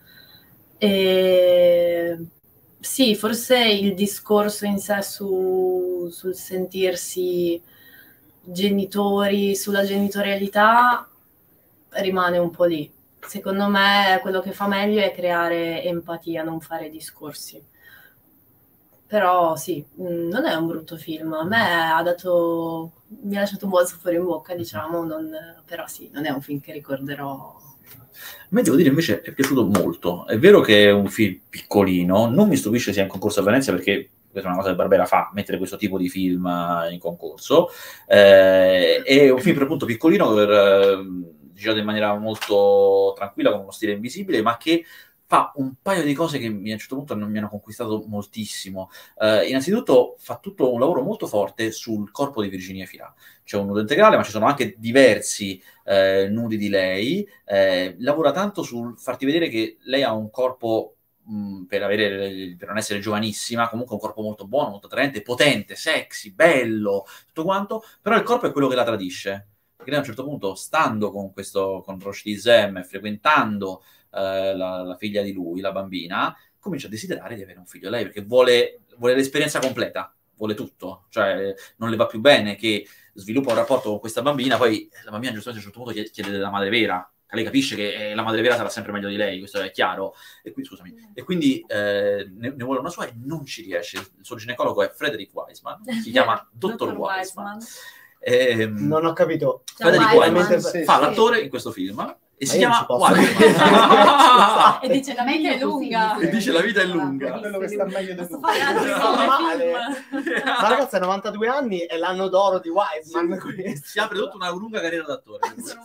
E sì, forse il discorso in sé sul sentirsi genitori, sulla genitorialità rimane un po' lì. Secondo me quello che fa meglio è creare empatia, non fare discorsi. Però sì, non è un brutto film. A me mi ha lasciato un buon sapore in bocca, diciamo, però sì, non è un film che ricorderò. A me, devo dire, invece è piaciuto molto. È vero che è un film piccolino, non mi stupisce sia in concorso a Venezia, perché questa è una cosa che Barbera fa, mettere questo tipo di film in concorso. È un film per appunto piccolino, girato in maniera molto tranquilla, con uno stile invisibile, ma che fa un paio di cose che a un certo punto mi hanno conquistato moltissimo. Innanzitutto fa tutto un lavoro molto forte sul corpo di Virginia Efira. C'è un nudo integrale, ma ci sono anche diversi nudi di lei. Lavora tanto sul farti vedere che lei ha un corpo, per non essere giovanissima, comunque un corpo molto buono, molto attraente, potente, sexy, bello, tutto quanto, però il corpo è quello che la tradisce. Perché lei a un certo punto, stando con Roshdi Zem, frequentando la figlia di lui, la bambina, comincia a desiderare di avere un figlio lei, perché vuole l'esperienza completa, vuole tutto, cioè non le va più bene che sviluppa un rapporto con questa bambina, poi la bambina giustamente a un certo punto chiede della madre vera, lei capisce che la madre vera sarà sempre meglio di lei, questo è chiaro, e quindi ne vuole una sua e non ci riesce. Il suo ginecologo è Frederick Wiseman, si chiama Dottor Wiseman. Non ho capito. Frederick Wiseman fa l'attore in questo film e si chiama Wiseman. E dice la vita è lunga. E dice la vita è lunga. Quello che sta meglio di tutto. Ma ragazzi, ha 92 anni, è l'anno d'oro di Wiseman. Si apre tutta una lunga carriera d'attore.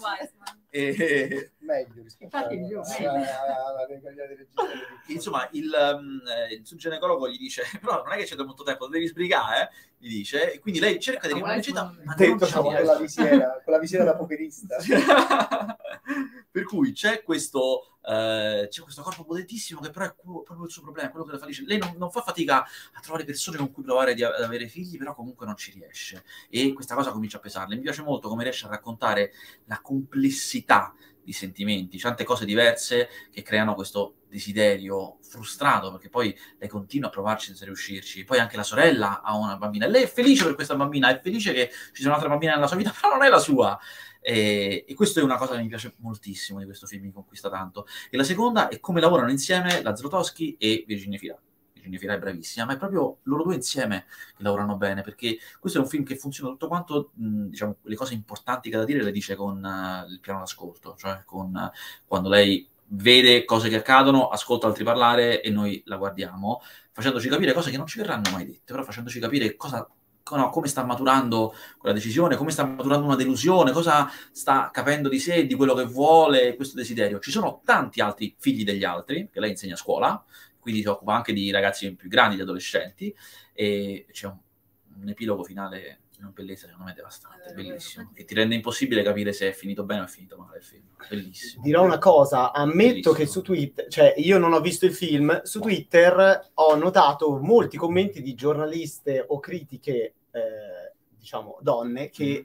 Meglio rispetto alla carriera di regista. Insomma, il suo ginecologo gli dice: però non è che c'è molto tempo, devi sbrigare, gli dice, e quindi lei cerca di rimanere città, ma non ci riesce. Con la visiera da pokerista. Per cui c'è questo corpo potentissimo, che però è proprio il suo problema, quello che la fa dice. Lei non fa fatica a trovare persone con cui provare ad avere figli, però comunque non ci riesce, e questa cosa comincia a pesarle. Mi piace molto come riesce a raccontare la complessità di sentimenti, tante cose diverse che creano questo desiderio frustrato, perché poi lei continua a provarci senza riuscirci. Poi anche la sorella ha una bambina, lei è felice per questa bambina, è felice che ci sono altre bambine nella sua vita, però non è la sua. E questo è una cosa che mi piace moltissimo di questo film, mi conquista tanto. E la seconda è come lavorano insieme la Zlotowski e Virginia Fira. Virginia Fira è bravissima, ma è proprio loro due insieme che lavorano bene, perché questo è un film che funziona tutto quanto, diciamo, le cose importanti che ha da dire le dice con il piano d'ascolto, cioè con quando lei vede cose che accadono, ascolta altri parlare e noi la guardiamo, facendoci capire cose che non ci verranno mai dette, però facendoci capire come sta maturando quella decisione, come sta maturando una delusione, cosa sta capendo di sé, di quello che vuole, questo desiderio. Ci sono tanti altri figli degli altri, che lei insegna a scuola, quindi si occupa anche di ragazzi più grandi, di adolescenti, e c'è un epilogo finale di una bellezza, secondo me, devastante, bellissimo, che ti rende impossibile capire se è finito bene o è finito male il film. Bellissimo. Dirò una cosa, ammetto Bellissimo. che su Twitter, cioè io non ho visto il film, su Twitter ho notato molti commenti di giornaliste o critiche, diciamo, donne, che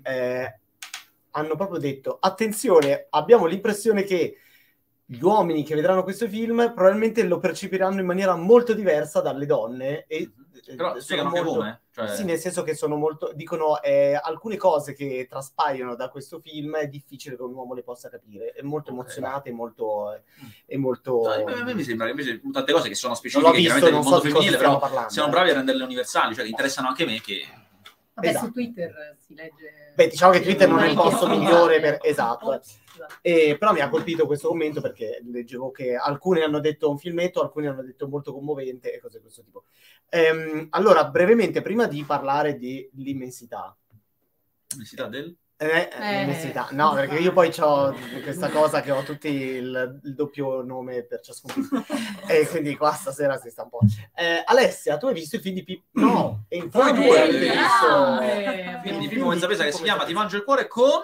hanno proprio detto, attenzione, abbiamo l'impressione che gli uomini che vedranno questo film probabilmente lo percepiranno in maniera molto diversa dalle donne e però spiegano anche molto, come, cioè... sì, nel senso che sono molto, dicono alcune cose che traspaiono da questo film è difficile che un uomo le possa capire, è molto emozionate, è molto No, a me mi sembra che invece tante cose che sono non l'ho specifiche visto, chiaramente del non so mondo di cosa femminile, stiamo però parlando, siamo bravi a renderle universali, cioè che interessano anche me, che Vabbè, Esatto. su Twitter si legge... Beh, diciamo che Twitter non è il posto Esatto. migliore per... Esatto. Però mi ha colpito questo commento perché leggevo che alcuni hanno detto un filmetto, alcuni hanno detto molto commovente e cose di questo tipo. Allora, brevemente, prima di parlare dell'immensità. Necessità del... L'immensità. No, perché io poi ho questa cosa che ho tutti il doppio nome per ciascuno. E quindi qua stasera si sta un po'. Alessia, tu hai visto il film di Pippo? No, e Poi infatti tu hai hai visto... Quindi di Pippo Mezzapesa che si chiama Ti mangio il cuore con...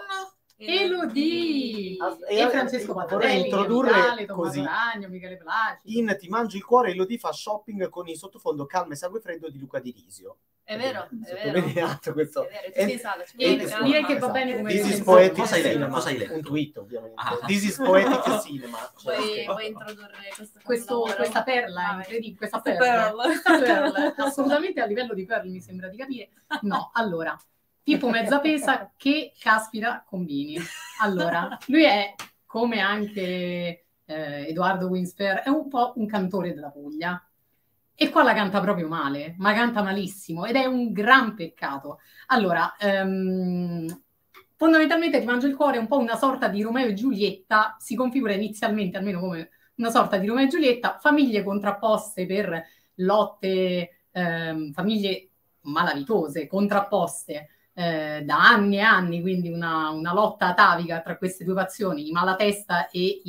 Elodie E e Francesco vorrei Patelli, introdurre Vitale, così. Tommaso Ragno, Michele Placido. In Ti mangi il cuore, Elodie fa shopping con il sottofondo Calma e Sangue Freddo di Luca Di Risio. È vero, è vero. Sottolineato questo. È vero, tutti in sala, ci E vediamo. direi che va bene come This is recensione. poetic Cosa hai letto? cinema. Cosa hai letto? Un tweet, ovviamente. Ah. This is poetic cinema. Vuoi introdurre Questa perla Vai. incredibile, questa Questa perla, perla. questa perla, assolutamente a livello di perli mi sembra di capire. No, allora, Pippo Mezzapesa, che caspita combini. Allora, lui è, come anche Edoardo Winsper, è un po' un cantore della Puglia. E qua la canta proprio male, ma canta malissimo, ed è un gran peccato. Allora, fondamentalmente Ti mangio il cuore è un po' una sorta di Romeo e Giulietta, si configura inizialmente almeno come una sorta di Romeo e Giulietta, famiglie contrapposte per lotte, famiglie malavitose, contrapposte da anni e anni, quindi una lotta atavica tra queste due fazioni, i Malatesta e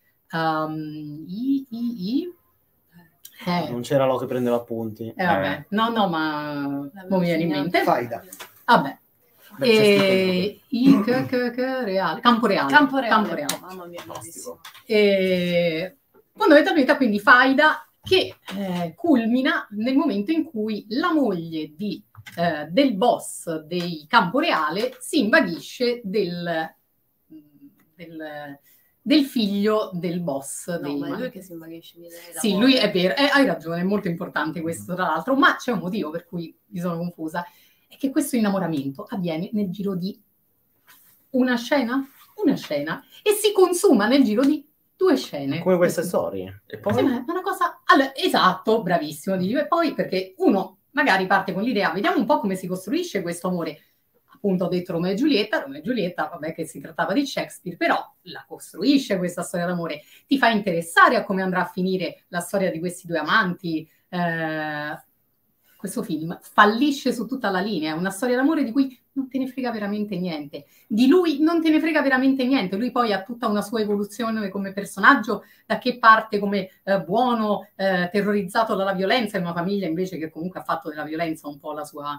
Non c'era l'o che prendeva appunti. vabbè. No, ma non mi viene in mente. Faida. Vabbè. Beh, c'è Reale. Campo Reale. Mamma mia, bellissimo. Fondamentalmente quindi faida che culmina nel momento in cui la moglie del boss dei Campo Reale si invaghisce del figlio del boss. No, ma è lui che si invaghisce di lei. Sì, lui è vero, hai ragione, è molto importante questo tra l'altro, ma c'è un motivo per cui mi sono confusa, è che questo innamoramento avviene nel giro di una scena, e si consuma nel giro di 2 scene. Come queste storie. E Sì, poi... ma è una cosa... Allora, esatto, bravissimo. E poi perché uno magari parte con l'idea, vediamo un po' come si costruisce questo amore. Appunto ho detto Romeo e Giulietta, vabbè che si trattava di Shakespeare, però la costruisce questa storia d'amore, ti fa interessare a come andrà a finire la storia di questi due amanti. Questo film fallisce su tutta la linea, è una storia d'amore di cui non te ne frega veramente niente. Di lui non te ne frega veramente niente. Lui poi ha tutta una sua evoluzione come personaggio, da che parte come buono, terrorizzato dalla violenza, in una famiglia invece che comunque ha fatto della violenza un po' la sua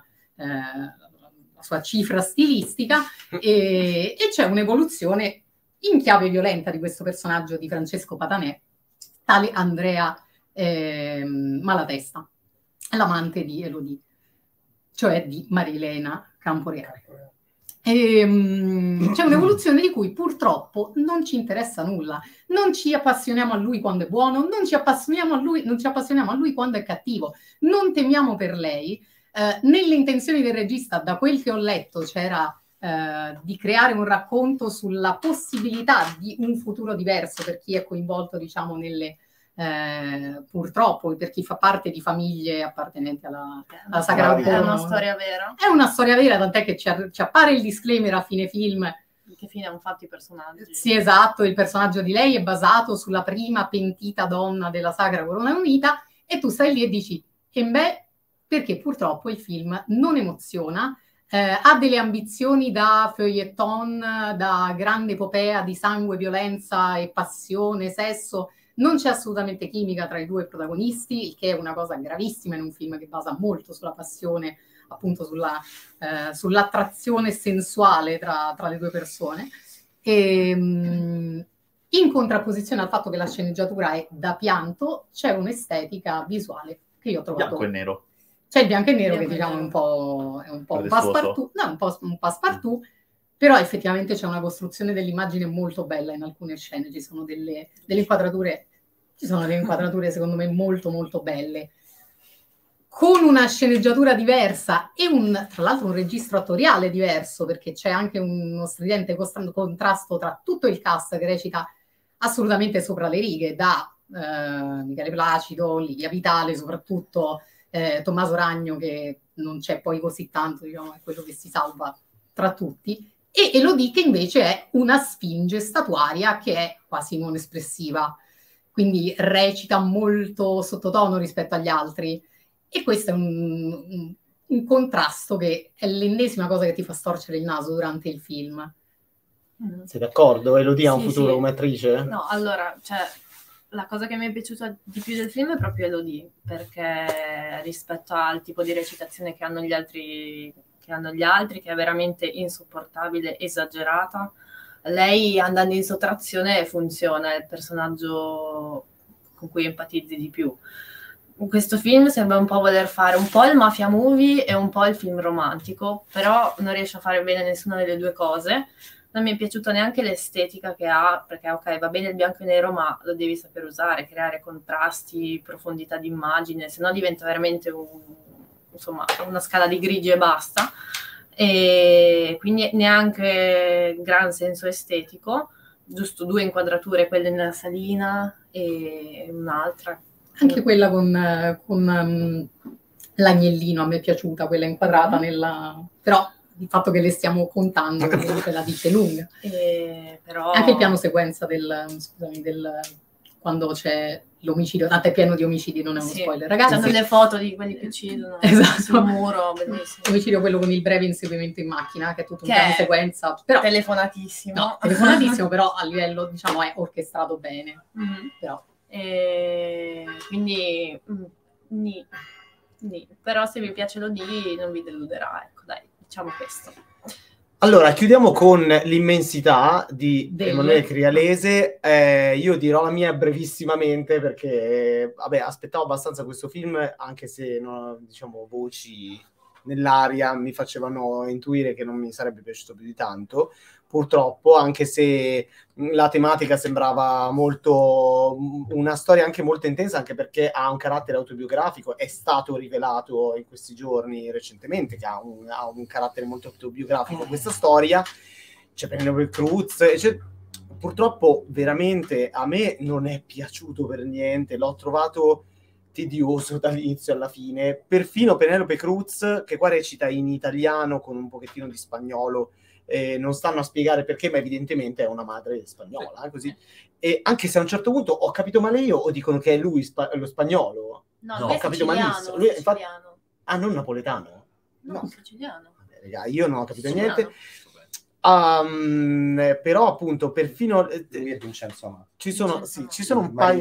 cifra stilistica, e c'è un'evoluzione in chiave violenta di questo personaggio di Francesco Patanè, tale Andrea Malatesta, l'amante di Elodie, cioè di Marilena Camporeale. C'è un'evoluzione di cui purtroppo non ci interessa nulla. Non ci appassioniamo a lui quando è buono, non ci appassioniamo a lui quando è cattivo. Non temiamo per lei. Nelle intenzioni del regista, da quel che ho letto, c'era di creare un racconto sulla possibilità di un futuro diverso per chi è coinvolto, diciamo, nelle purtroppo per chi fa parte di famiglie appartenenti alla Sagra Aurono. È una storia vera. È una storia vera, tant'è che ci appare il disclaimer a fine film. Che fine hanno fatto i personaggi? Sì, esatto, il personaggio di lei è basato sulla prima pentita donna della Sagra Corona Unita, e tu stai lì e dici, perché purtroppo il film non emoziona, ha delle ambizioni da feuilleton, da grande epopea di sangue, violenza e passione, sesso. Non c'è assolutamente chimica tra i due protagonisti, il che è una cosa gravissima in un film che basa molto sulla passione, appunto sull'attrazione sensuale tra le due persone. In contrapposizione al fatto che la sceneggiatura è da pianto, c'è un'estetica visuale che io ho trovato... Bianco e nero. C'è il bianco e nero che diciamo è un po' un passepartout, un passepartout, però effettivamente c'è una costruzione dell'immagine molto bella in alcune scene, ci sono delle inquadrature secondo me molto molto belle, con una sceneggiatura diversa e tra l'altro un registro attoriale diverso, perché c'è anche uno stridente contrasto tra tutto il cast che recita assolutamente sopra le righe, da Michele Placido, Livia Vitale, soprattutto Tommaso Ragno, che non c'è poi così tanto, diciamo, è quello che si salva tra tutti, e Elodie che invece è una sfinge statuaria che è quasi non espressiva, quindi recita molto sottotono rispetto agli altri, e questo è un contrasto che è l'ennesima cosa che ti fa storcere il naso durante il film. Sei d'accordo? Elodie ha un futuro sì. come attrice? No, allora, cioè, la cosa che mi è piaciuta di più del film è proprio Elodie, perché rispetto al tipo di recitazione che hanno gli altri, che è veramente insopportabile, esagerata, lei andando in sottrazione funziona, è il personaggio con cui empatizzi di più. Questo film sembra un po' voler fare un po' il mafia movie e un po' il film romantico, però non riesce a fare bene nessuna delle due cose. Non mi è piaciuta neanche l'estetica che ha, perché ok, va bene il bianco e nero, ma lo devi saper usare, creare contrasti, profondità di immagine, se no diventa veramente una scala di grigi e basta. E quindi neanche gran senso estetico, giusto 2 inquadrature, quelle nella salina e un'altra. Anche quella con l'agnellino a me è piaciuta, quella inquadrata però il fatto che le stiamo contando la dice lunga. Però... Anche il piano sequenza quando c'è l'omicidio, tanto è pieno di omicidi, non è uno spoiler, ragazzi. C'hanno le foto di quelli che uccidono sul muro, bellissimo. L'omicidio, quello con il breve inseguimento in macchina, che è tutto un piano sequenza, però telefonatissimo. No, telefonatissimo, però a livello, diciamo, è orchestrato bene. Però. Quindi però se vi piace Elodie non vi deluderà, ecco, dai, diciamo questo. Allora, chiudiamo con l'immensità di Emanuele Crialese. Io dirò la mia brevissimamente perché, aspettavo abbastanza questo film, anche se, diciamo, voci nell'aria mi facevano intuire che non mi sarebbe piaciuto più di tanto, purtroppo, anche se la tematica sembrava una storia anche molto intensa, anche perché ha un carattere autobiografico, è stato rivelato in questi giorni recentemente che ha un carattere molto autobiografico questa storia. C'è Penelope Cruz, purtroppo veramente a me non è piaciuto per niente, l'ho trovato tedioso dall'inizio alla fine, perfino Penelope Cruz, che qua recita in italiano con un pochettino di spagnolo, non stanno a spiegare perché, ma evidentemente è una madre spagnola, così. E anche se a un certo punto ho capito male io, o dicono che è lui lo spagnolo, no, ho capito malissimo. Lui è non napoletano? No, siciliano. Vabbè, raga, io non ho capito niente. Però appunto perfino lui è Vincenzo Amato. ci sono un paio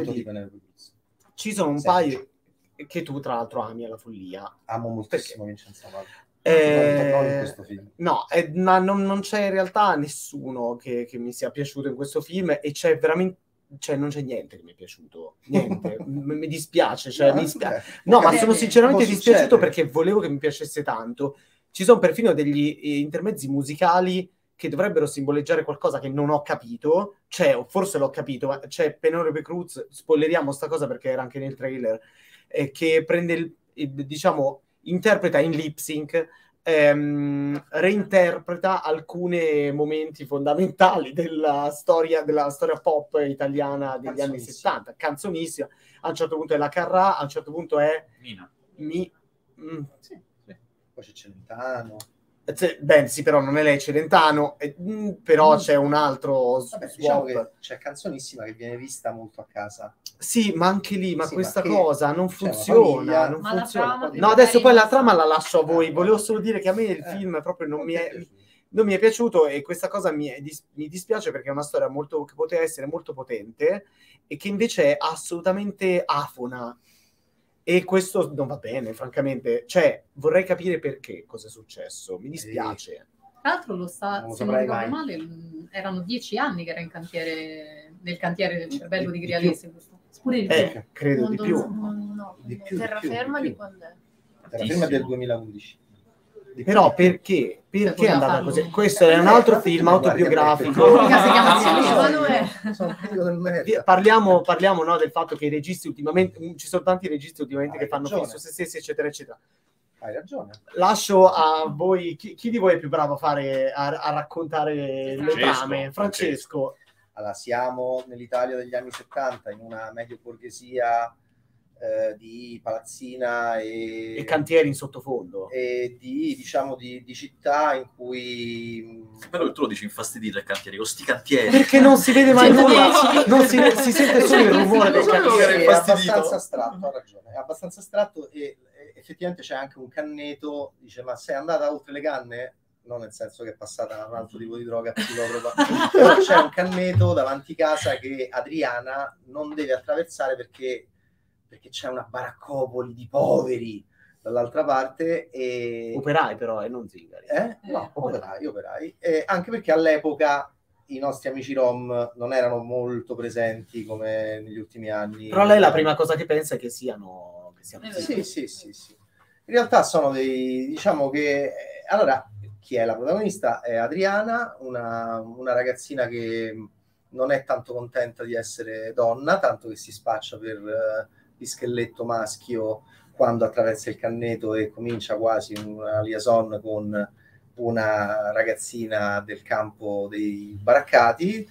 che tu tra l'altro ami alla follia. Amo moltissimo Vincenzo Amato. In questo film. No, ma non c'è in realtà nessuno che mi sia piaciuto in questo film, e c'è veramente, non c'è niente che mi è piaciuto, niente. Mi dispiace, ma sono sinceramente dispiaciuto perché volevo che mi piacesse tanto. ci sono perfino degli intermezzi musicali che dovrebbero simboleggiare qualcosa che non ho capito, o forse l'ho capito, ma c'è Penelope Cruz, spoileriamo sta cosa perché era anche nel trailer, che prende diciamo, interpreta in lip sync, reinterpreta alcuni momenti fondamentali della storia pop italiana degli anni 70, canzonissima. A un certo punto è la Carrà, a un certo punto è Mina. Sì. Poi c'è Celentano. Beh, sì, però non è lei Celentano, però c'è un altro Vabbè, diciamo che c'è canzonissima che viene vista molto a casa. Sì, ma anche lì, ma sì, questa ma cosa non funziona. Non ma la funziona. trama No, adesso poi la non trama so. la lascio a voi. Volevo solo dire che a me il film proprio non mi è piaciuto, e questa cosa mi dispiace perché è una storia che poteva essere molto potente e che invece è assolutamente afona. E questo non va bene, francamente. Cioè, vorrei capire perché, cosa è successo. Mi dispiace. Tra l'altro se non ricordo male, erano 10 anni che era nel cantiere del cervello di Grialese. Pure di più. Credo di più. No. Terraferma di quando è? Terraferma è del 2011. Però perché è andata così? Questo è un altro film autobiografico. Parliamo no, del fatto che i registi ultimamente, ci sono tanti registi ultimamente che fanno film su se stessi, eccetera, eccetera. Hai ragione. Lascio a voi, chi di voi è più bravo a raccontare le trame? Francesco. Allora, siamo nell'Italia degli anni 70, in una medio borghesia di palazzina e cantieri in sottofondo e di città in cui però tu lo dici infastidito ai cantieri, con sti cantieri, perché non si vede mai nulla, si sente solo il rumore del cantiere. È abbastanza astratto, ha ragione, è abbastanza astratto e effettivamente c'è anche un canneto, dice ma sei andata oltre le canne? Non nel senso che è passata un altro tipo di droga psicotropa, però c'è un canneto davanti casa che Adriana non deve attraversare perché c'è una baraccopoli di poveri dall'altra parte e operai però e non zingari. No, operai. Anche perché all'epoca i nostri amici rom non erano molto presenti come negli ultimi anni. Però lei la prima cosa che pensa è che siano sì. In realtà sono diciamo che allora chi è la protagonista? È Adriana, una ragazzina che non è tanto contenta di essere donna, tanto che si spaccia per pischelletto maschio quando attraversa il canneto e comincia quasi una liaison con una ragazzina del campo dei baraccati,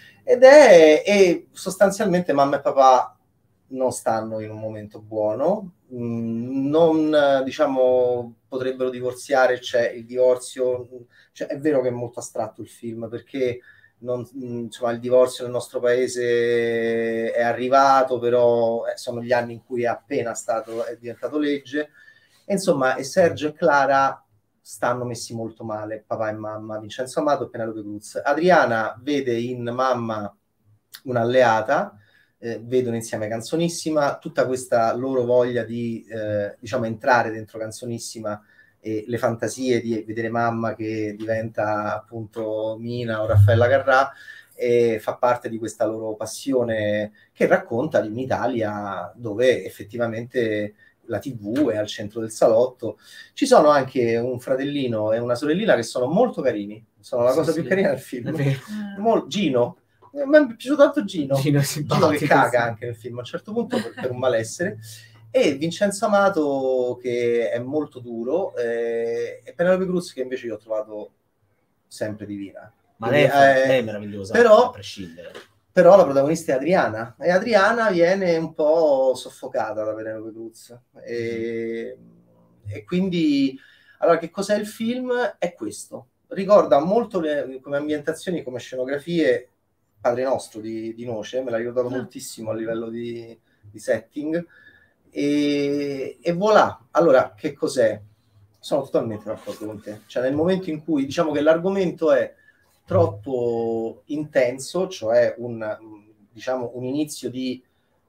e sostanzialmente mamma e papà non stanno in un momento buono, non diciamo potrebbero divorziare, c'è il divorzio, cioè, è vero che è molto astratto il film perché insomma, il divorzio nel nostro paese è arrivato, però sono gli anni in cui è diventato legge, e insomma e Sergio e Clara stanno messi molto male, papà e mamma, Vincenzo Amato e Penelope Cruz. Adriana vede in mamma un'alleata, vedono insieme Canzonissima, tutta questa loro voglia di diciamo entrare dentro Canzonissima e le fantasie di vedere mamma che diventa appunto Mina o Raffaella Carrà, e fa parte di questa loro passione che racconta di un'Italia dove effettivamente la TV è al centro del salotto. Ci sono anche un fratellino e una sorellina che sono molto carini, sono la cosa più carina del film. Gino, mi è piaciuto tanto Gino che caga anche nel film a un certo punto per un malessere, e Vincenzo Amato che è molto duro, e Penelope Cruz che invece io ho trovato sempre divina. Ma lei è meravigliosa, però, a prescindere. Però la protagonista è Adriana, e Adriana viene un po' soffocata da Penelope Cruz. E quindi, allora, che cos'è il film? È questo. Ricorda molto come ambientazioni, come scenografie, Padre Nostro di Noce, me l'ha ricordato moltissimo a livello di setting. E voilà. Allora, che cos'è? Sono totalmente d'accordo con te. Cioè, nel momento in cui diciamo che l'argomento è troppo intenso, cioè un inizio di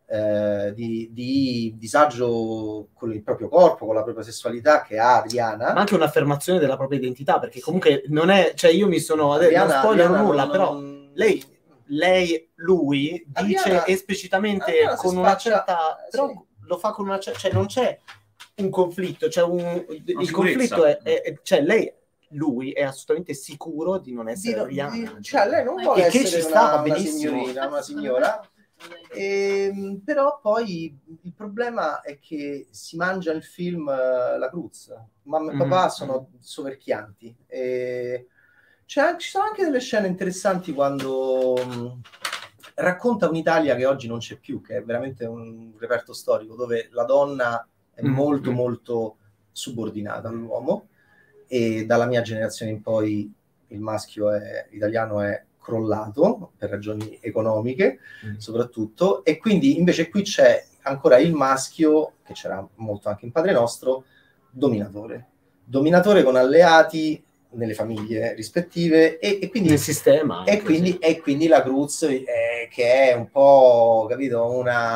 disagio con il proprio corpo, con la propria sessualità che ha Adriana, ma anche un'affermazione della propria identità, perché comunque non è, cioè io mi sono non spoilerò nulla, però lui dice esplicitamente con una certa, però lo fa con una certa, cioè non c'è un conflitto, cioè il sicurezza. conflitto cioè lui è assolutamente sicuro di non essere Adriana. Cioè lei non vuole E che essere ci stava una benissimo. signorina, una signora. Però poi il problema è che si mangia il film la Cruz. Mamma e papà sono soverchianti. Ci sono anche delle scene interessanti quando racconta un'Italia che oggi non c'è più, che è veramente un reperto storico, dove la donna è molto molto subordinata all'uomo, e dalla mia generazione in poi il maschio italiano è crollato per ragioni economiche soprattutto, e quindi invece qui c'è ancora il maschio, che c'era molto anche in Padre Nostro, dominatore con alleati nelle famiglie rispettive e quindi nel sistema anche, e quindi la Cruz che è un po', capito,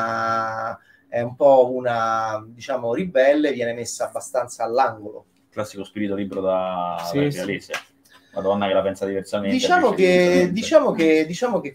una diciamo ribelle, viene messa abbastanza all'angolo. Classico spirito libero da Realese. La donna che la pensa diversamente. Diciamo che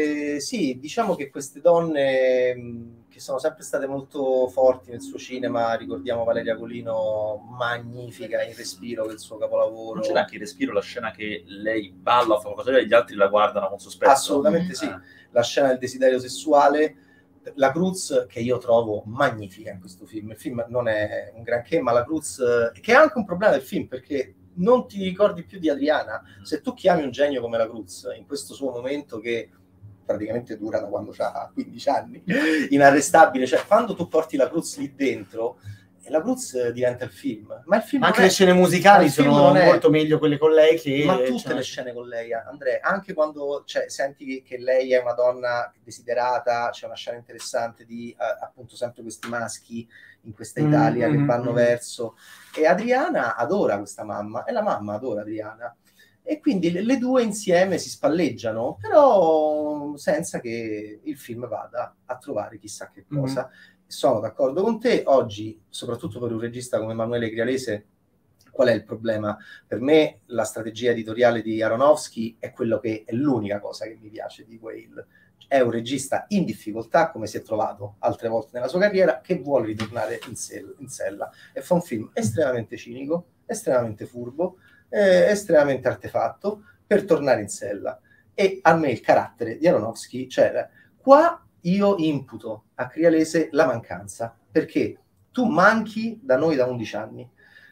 queste donne che sono sempre state molto forti nel suo cinema, ricordiamo Valeria Golino, magnifica in Respiro, che è il suo capolavoro. Non c'è anche in Respiro la scena che lei balla o fa qualcosa e gli altri la guardano con sospetto? Assolutamente sì. La scena del desiderio sessuale, la Cruz, che io trovo magnifica in questo film. Il film non è un granché, ma la Cruz, che è anche un problema del film, perché non ti ricordi più di Adriana. Se tu chiami un genio come la Cruz in questo suo momento, che praticamente dura da quando ha 15 anni, inarrestabile, cioè quando tu porti la Cruz lì dentro, la Cruz diventa il film. Ma il film anche le scene musicali sono molto meglio quelle con lei che... Ma tutte le scene con lei, Andrea, anche quando senti che lei è una donna desiderata, c'è una scena interessante di appunto sempre questi maschi in questa Italia che vanno verso... E Adriana adora questa mamma, e la mamma adora Adriana. E quindi le due insieme si spalleggiano, però senza che il film vada a trovare chissà che cosa. Sono d'accordo con te. Oggi, soprattutto per un regista come Emanuele Crialese, qual è il problema? Per me la strategia editoriale di Aronofsky è quello che è l'unica cosa che mi piace di Whale. È un regista in difficoltà, come si è trovato altre volte nella sua carriera, che vuole ritornare in sella, e fa un film estremamente cinico, estremamente furbo, estremamente artefatto per tornare in sella. E a me il carattere di Aronofsky c'era. Qua io imputo a Crialese la mancanza, perché tu manchi da noi da 11 anni.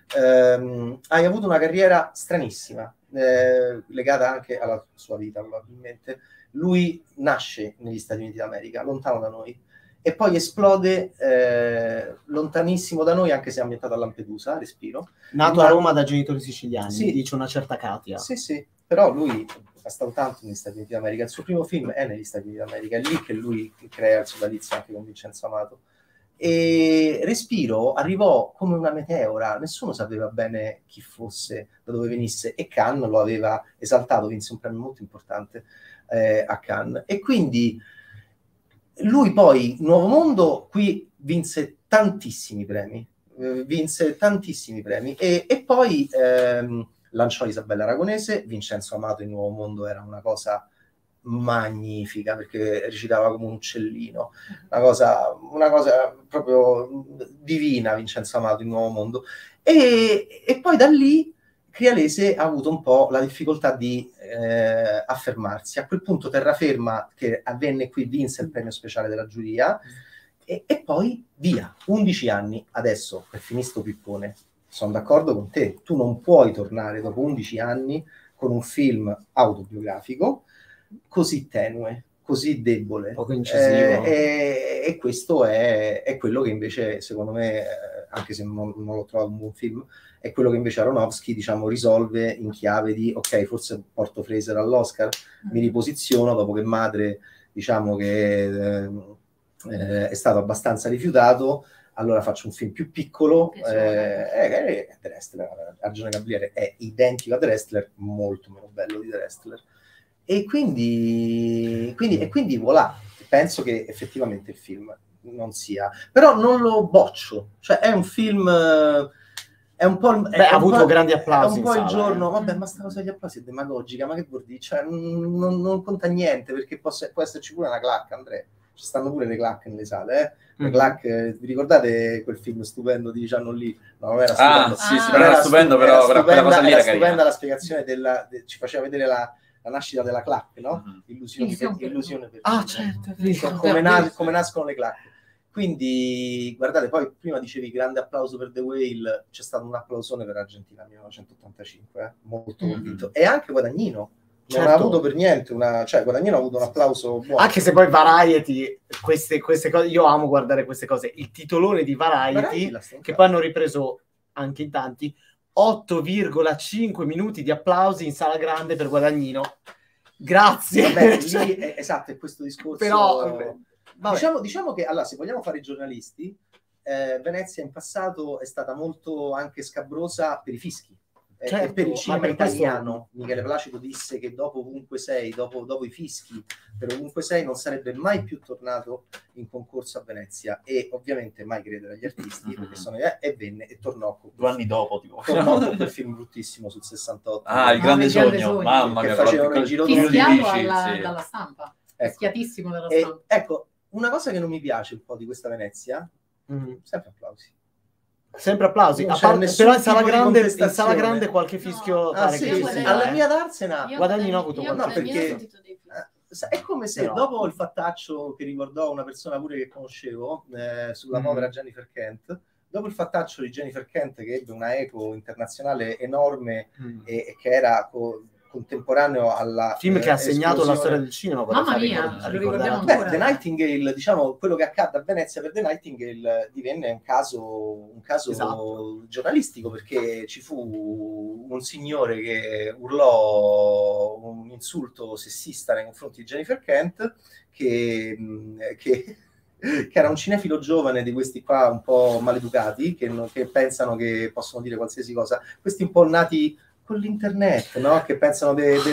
Hai avuto una carriera stranissima, legata anche alla sua vita probabilmente. Lui nasce negli Stati Uniti d'America, lontano da noi, e poi esplode lontanissimo da noi, anche se è ambientato a Lampedusa, Respiro. Nato a Roma da genitori siciliani, sì, dice una certa Katia. Sì, però lui è stato tanto negli Stati Uniti d'America, il suo primo film è negli Stati Uniti d'America, è lì che lui crea il sodalizio anche con Vincenzo Amato. E Respiro arrivò come una meteora, nessuno sapeva bene chi fosse, da dove venisse, e Cannes lo aveva esaltato, vinse un premio molto importante a Cannes, e quindi lui poi Nuovo Mondo qui vinse tantissimi premi, e poi lanciò Isabella Aragonese. Vincenzo Amato in Nuovo Mondo era una cosa magnifica, perché recitava come un uccellino, una cosa proprio divina Vincenzo Amato in Nuovo Mondo, e poi da lì Crialese ha avuto un po' la difficoltà di affermarsi. A quel punto Terraferma, che avvenne qui, vinse il premio speciale della giuria, e poi via, 11 anni. Adesso, per finire sto pippone, sono d'accordo con te, tu non puoi tornare dopo 11 anni con un film autobiografico così tenue, così debole, poco incisivo, e questo è quello che invece, secondo me, anche se non l'ho trovato un buon film, è quello che invece Aronofsky, diciamo, risolve in chiave di ok, forse porto Fraser all'Oscar, mi riposiziono dopo che Madre, diciamo che è stato abbastanza rifiutato, allora faccio un film più piccolo. The Wrestler, ha ragione Gabriele, è identico a The Wrestler, molto meno bello di The Wrestler. E quindi voilà, penso che effettivamente il film non sia, però non lo boccio, cioè è un film, è un po', ha avuto grandi applausi, è un po' il giorno, vabbè, ma sta cosa degli applausi è demagogica, ma che vuol dire, cioè non conta niente, perché può esserci pure una clacca, Andrea, ci stanno pure le clac nelle sale, Le clac, vi ricordate quel film stupendo di Gianno Lì? No, non era stupendo. Sì, non era stupendo, però quella cosa lì era era stupenda la spiegazione ci faceva vedere la nascita della clac, no? Illusione per certo. come nascono le clac. Quindi, guardate, poi prima dicevi grande applauso per The Whale, c'è stato un applausone per Argentina 1985, molto convinto. E anche Guadagnino. Non ha avuto per niente Guadagnino ha avuto un applauso buono. Anche se poi Variety, queste cose, io amo guardare queste cose. Il titolone di Variety che poi hanno ripreso anche in tanti, 8,5 minuti di applausi in sala grande per Guadagnino. Grazie. Vabbè, lì esatto, è questo discorso. Però, diciamo che, allora, se vogliamo fare i giornalisti, Venezia in passato è stata molto anche scabrosa per i fischi. Certo, e per il cinema italiano Michele Placido disse che dopo Ovunque Sei, dopo i fischi per Ovunque Sei, non sarebbe mai più tornato in concorso a Venezia, e ovviamente mai credere agli artisti, perché sono e venne e tornò 2 anni dopo tornò con quel film bruttissimo sul 68, il grande sogno, mamma mia, che facevano il giro dalla stampa, fischiatissimo dalla stampa. Ecco, una cosa che non mi piace un po' di questa Venezia, sempre applausi. Sempre applausi, però in sala grande qualche fischio alla mia Darsena Guadagnino ha avuto perché è come se dopo il fattaccio che riguardò una persona pure che conoscevo sulla povera Jennifer Kent, dopo il fattaccio di Jennifer Kent che ebbe una eco internazionale enorme e che era contemporaneo alla film che ha segnato la storia del cinema. Mamma mia, lo ricordiamo ancora. The Nightingale, diciamo, quello che accadde a Venezia per The Nightingale divenne un caso esatto, giornalistico, perché ci fu un signore che urlò un insulto sessista nei confronti di Jennifer Kent, che era un cinefilo giovane di questi qua un po' maleducati, che pensano che possono dire qualsiasi cosa, questi un po' nati con l'internet, no? Che pensano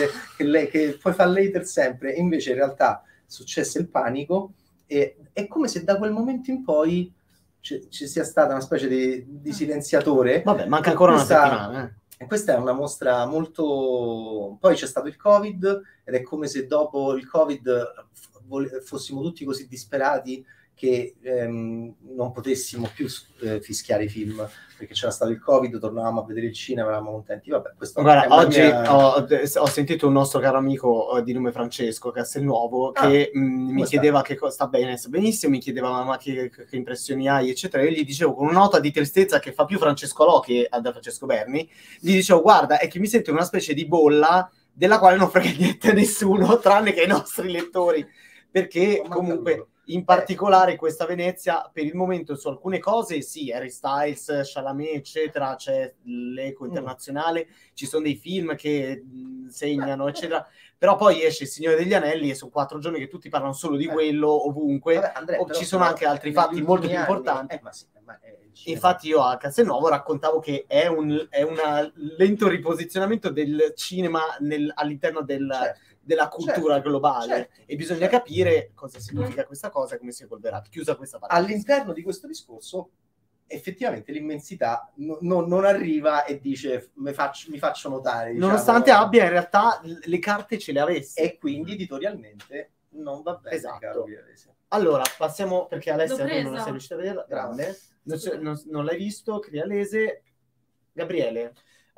che puoi fare later sempre, e invece in realtà successe il panico, e è come se da quel momento in poi ci sia stata una specie di silenziatore. Vabbè, manca ancora una settimana. E questa è una mostra molto... Poi c'è stato il Covid, ed è come se dopo il Covid fossimo tutti così disperati che non potessimo più fischiare i film, perché c'era stato il Covid, tornavamo a vedere il cinema, eravamo contenti. Vabbè, guarda, oggi ho sentito un nostro caro amico di nome Francesco Castelnuovo che mi chiedeva che cosa sta bene, sta benissimo, mi chiedeva ma che impressioni hai, eccetera, e gli dicevo con una nota di tristezza che fa più Francesco Lò che da Francesco Berni, gli dicevo guarda, è che mi sento in una specie di bolla della quale non frega niente a nessuno tranne che ai nostri lettori, perché comunque in particolare questa Venezia per il momento su alcune cose Harry Styles, Chalamet eccetera, c'è l'eco internazionale, ci sono dei film che segnano eccetera, però poi esce Il Signore degli Anelli e sono 4 giorni che tutti parlano solo di quello ovunque. Vabbè, Andrea, ci sono anche altri fatti molto più importanti. Infatti io a Castelnuovo raccontavo che è un lento riposizionamento del cinema all'interno della cultura globale, e bisogna capire cosa significa questa cosa e come si evolverà. Chiusa questa parte. All'interno di questo discorso effettivamente l'immensità non arriva e dice mi faccio notare, diciamo, nonostante abbia in realtà le carte ce le avesse, e quindi editorialmente non va bene. Esatto. Caro Vialese. Allora passiamo, perché Alessia non sei riuscita a vederla. Grande, non l'hai visto Crialese. Gabriele?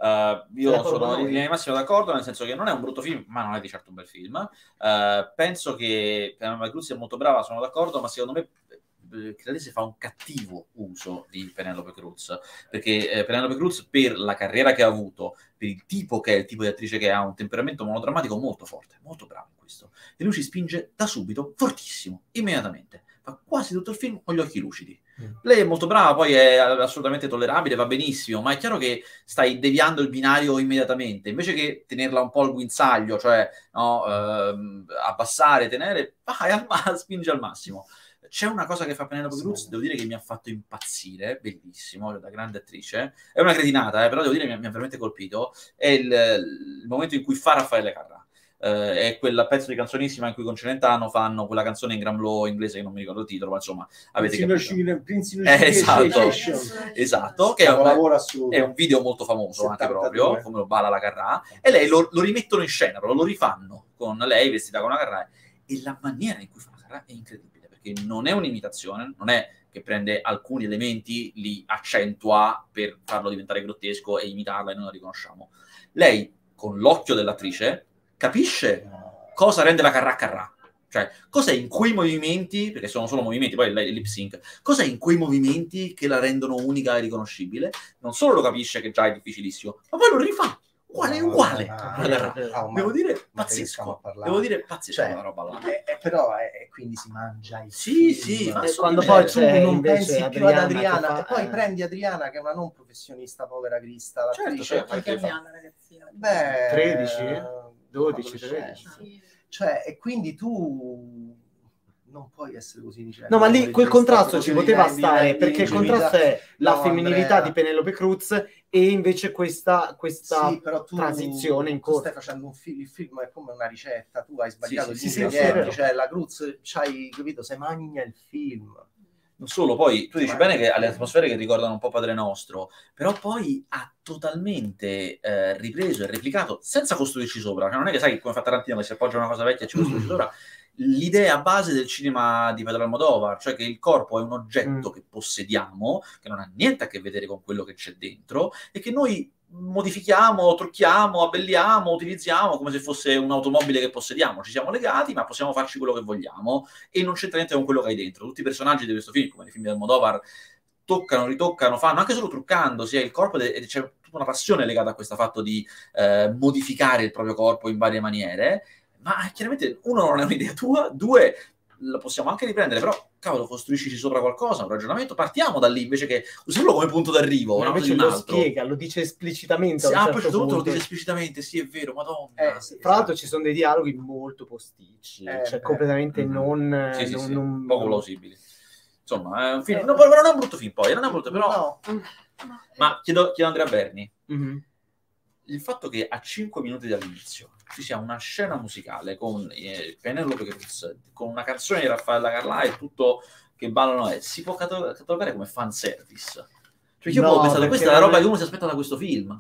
Io sono in linea di massima d'accordo, nel senso che non è un brutto film, ma non è di certo un bel film. Penso che Penelope Cruz sia molto brava, sono d'accordo, ma secondo me Crialese fa un cattivo uso di Penelope Cruz, perché Penelope Cruz, per la carriera che ha avuto, per il tipo che è, il tipo di attrice che ha, un temperamento monodrammatico molto forte, molto bravo in questo, e lui ci spinge da subito, fortissimo, immediatamente, fa quasi tutto il film con gli occhi lucidi. Lei è molto brava, poi è assolutamente tollerabile, va benissimo, ma è chiaro che stai deviando il binario immediatamente, invece che tenerla un po' al guinzaglio, cioè abbassare, tenere, spinge al massimo. C'è una cosa che fa Penelope Cruz, devo dire che mi ha fatto impazzire, bellissimo, da grande attrice, è una cretinata, però devo dire che mi ha veramente colpito, è il momento in cui fa Raffaele Carrà. È quel pezzo di canzonissima in cui con Celentano fanno quella canzone in Gramlow inglese che non mi ricordo il titolo, ma insomma avete capito. Esatto, che è un video molto famoso anche proprio, come lo balla la Carrà, e lei lo rimettono in scena, lo rifanno con lei vestita con una Carrà, e la maniera in cui fa la Carrà è incredibile, che non è un'imitazione, non è che prende alcuni elementi, li accentua per farlo diventare grottesco e imitarla e non la riconosciamo. Lei, con l'occhio dell'attrice, capisce cosa rende la carrà. Cioè, cos'è in quei movimenti, perché sono solo movimenti, poi lei lip sync, cos'è in quei movimenti che la rendono unica e riconoscibile? Non solo lo capisce, che già è difficilissimo, ma poi lo rifà. Uguale. Devo dire pazzesco. Devo dire pazzesco Cioè, la roba là. Però quindi si mangia il Sì, film. sì, ma quando poi poi Tu c'è non invece pensi più ad Adriana Adriana che e fa- poi prendi Adriana che è una non professionista, povera Crista, l'attrice. certo. Qualche anni hanno, ragazzina. Beh, 13? 12, adolescente. 13. Sì. Cioè, e quindi tu non puoi essere così, dicendo. No, ma lì quel contrasto ci poteva stare, perché il contrasto è la No, femminilità Andrea. di Penelope Cruz e invece questa Sì, però transizione in tu corso. stai facendo il film è come una ricetta, tu hai sbagliato Sì, gli sì, ingredienti, sì, cioè la Cruz, c'hai capito, se magna il film. Non solo, poi tu dici bene che ha le atmosfere che ricordano un po' Padre Nostro, però poi ha totalmente ripreso e replicato, senza costruirci sopra. Cioè, non è che sai come fa Tarantino, che si appoggia a una cosa vecchia e ci costruisce sopra. L'idea base del cinema di Pedro Almodovar, cioè che il corpo è un oggetto che possediamo, che non ha niente a che vedere con quello che c'è dentro, e che noi modifichiamo, trucchiamo, abbelliamo, utilizziamo come se fosse un'automobile che possediamo. Ci siamo legati, ma possiamo farci quello che vogliamo e non c'entra niente con quello che hai dentro. Tutti i personaggi di questo film, come nei film di Almodovar, toccano, ritoccano, fanno, anche solo truccando, sia il corpo, e c'è tutta una passione legata a questo fatto di modificare il proprio corpo in varie maniere, ma chiaramente, uno, non è un'idea tua, due, lo possiamo anche riprendere, però, cavolo, costruiscici sopra qualcosa, un ragionamento, partiamo da lì, invece che usarlo come punto d'arrivo. Ma No? invece Un lo altro. spiega, lo dice esplicitamente. Sì, a un poi a un certo certo punto lo punto. dice esplicitamente, sì, è vero, madonna. Sì, Tra l'altro ci sono dei dialoghi molto posticci, cioè completamente non... Sì, sì, sì, non- poco plausibili. Insomma, è un film, no, però non è un brutto film, poi, non è un brutto, però... No. Ma chiedo a Andrea Berni, Mhm. il fatto che a 5 minuti dall'inizio ci sia una scena musicale con Penelope Cruz, con una canzone di Raffaella Carlà e tutto che ballano, si può catalogare come fanservice. Cioè io No, ho pensato, perché questa è la roba non è- che uno si aspetta da questo film.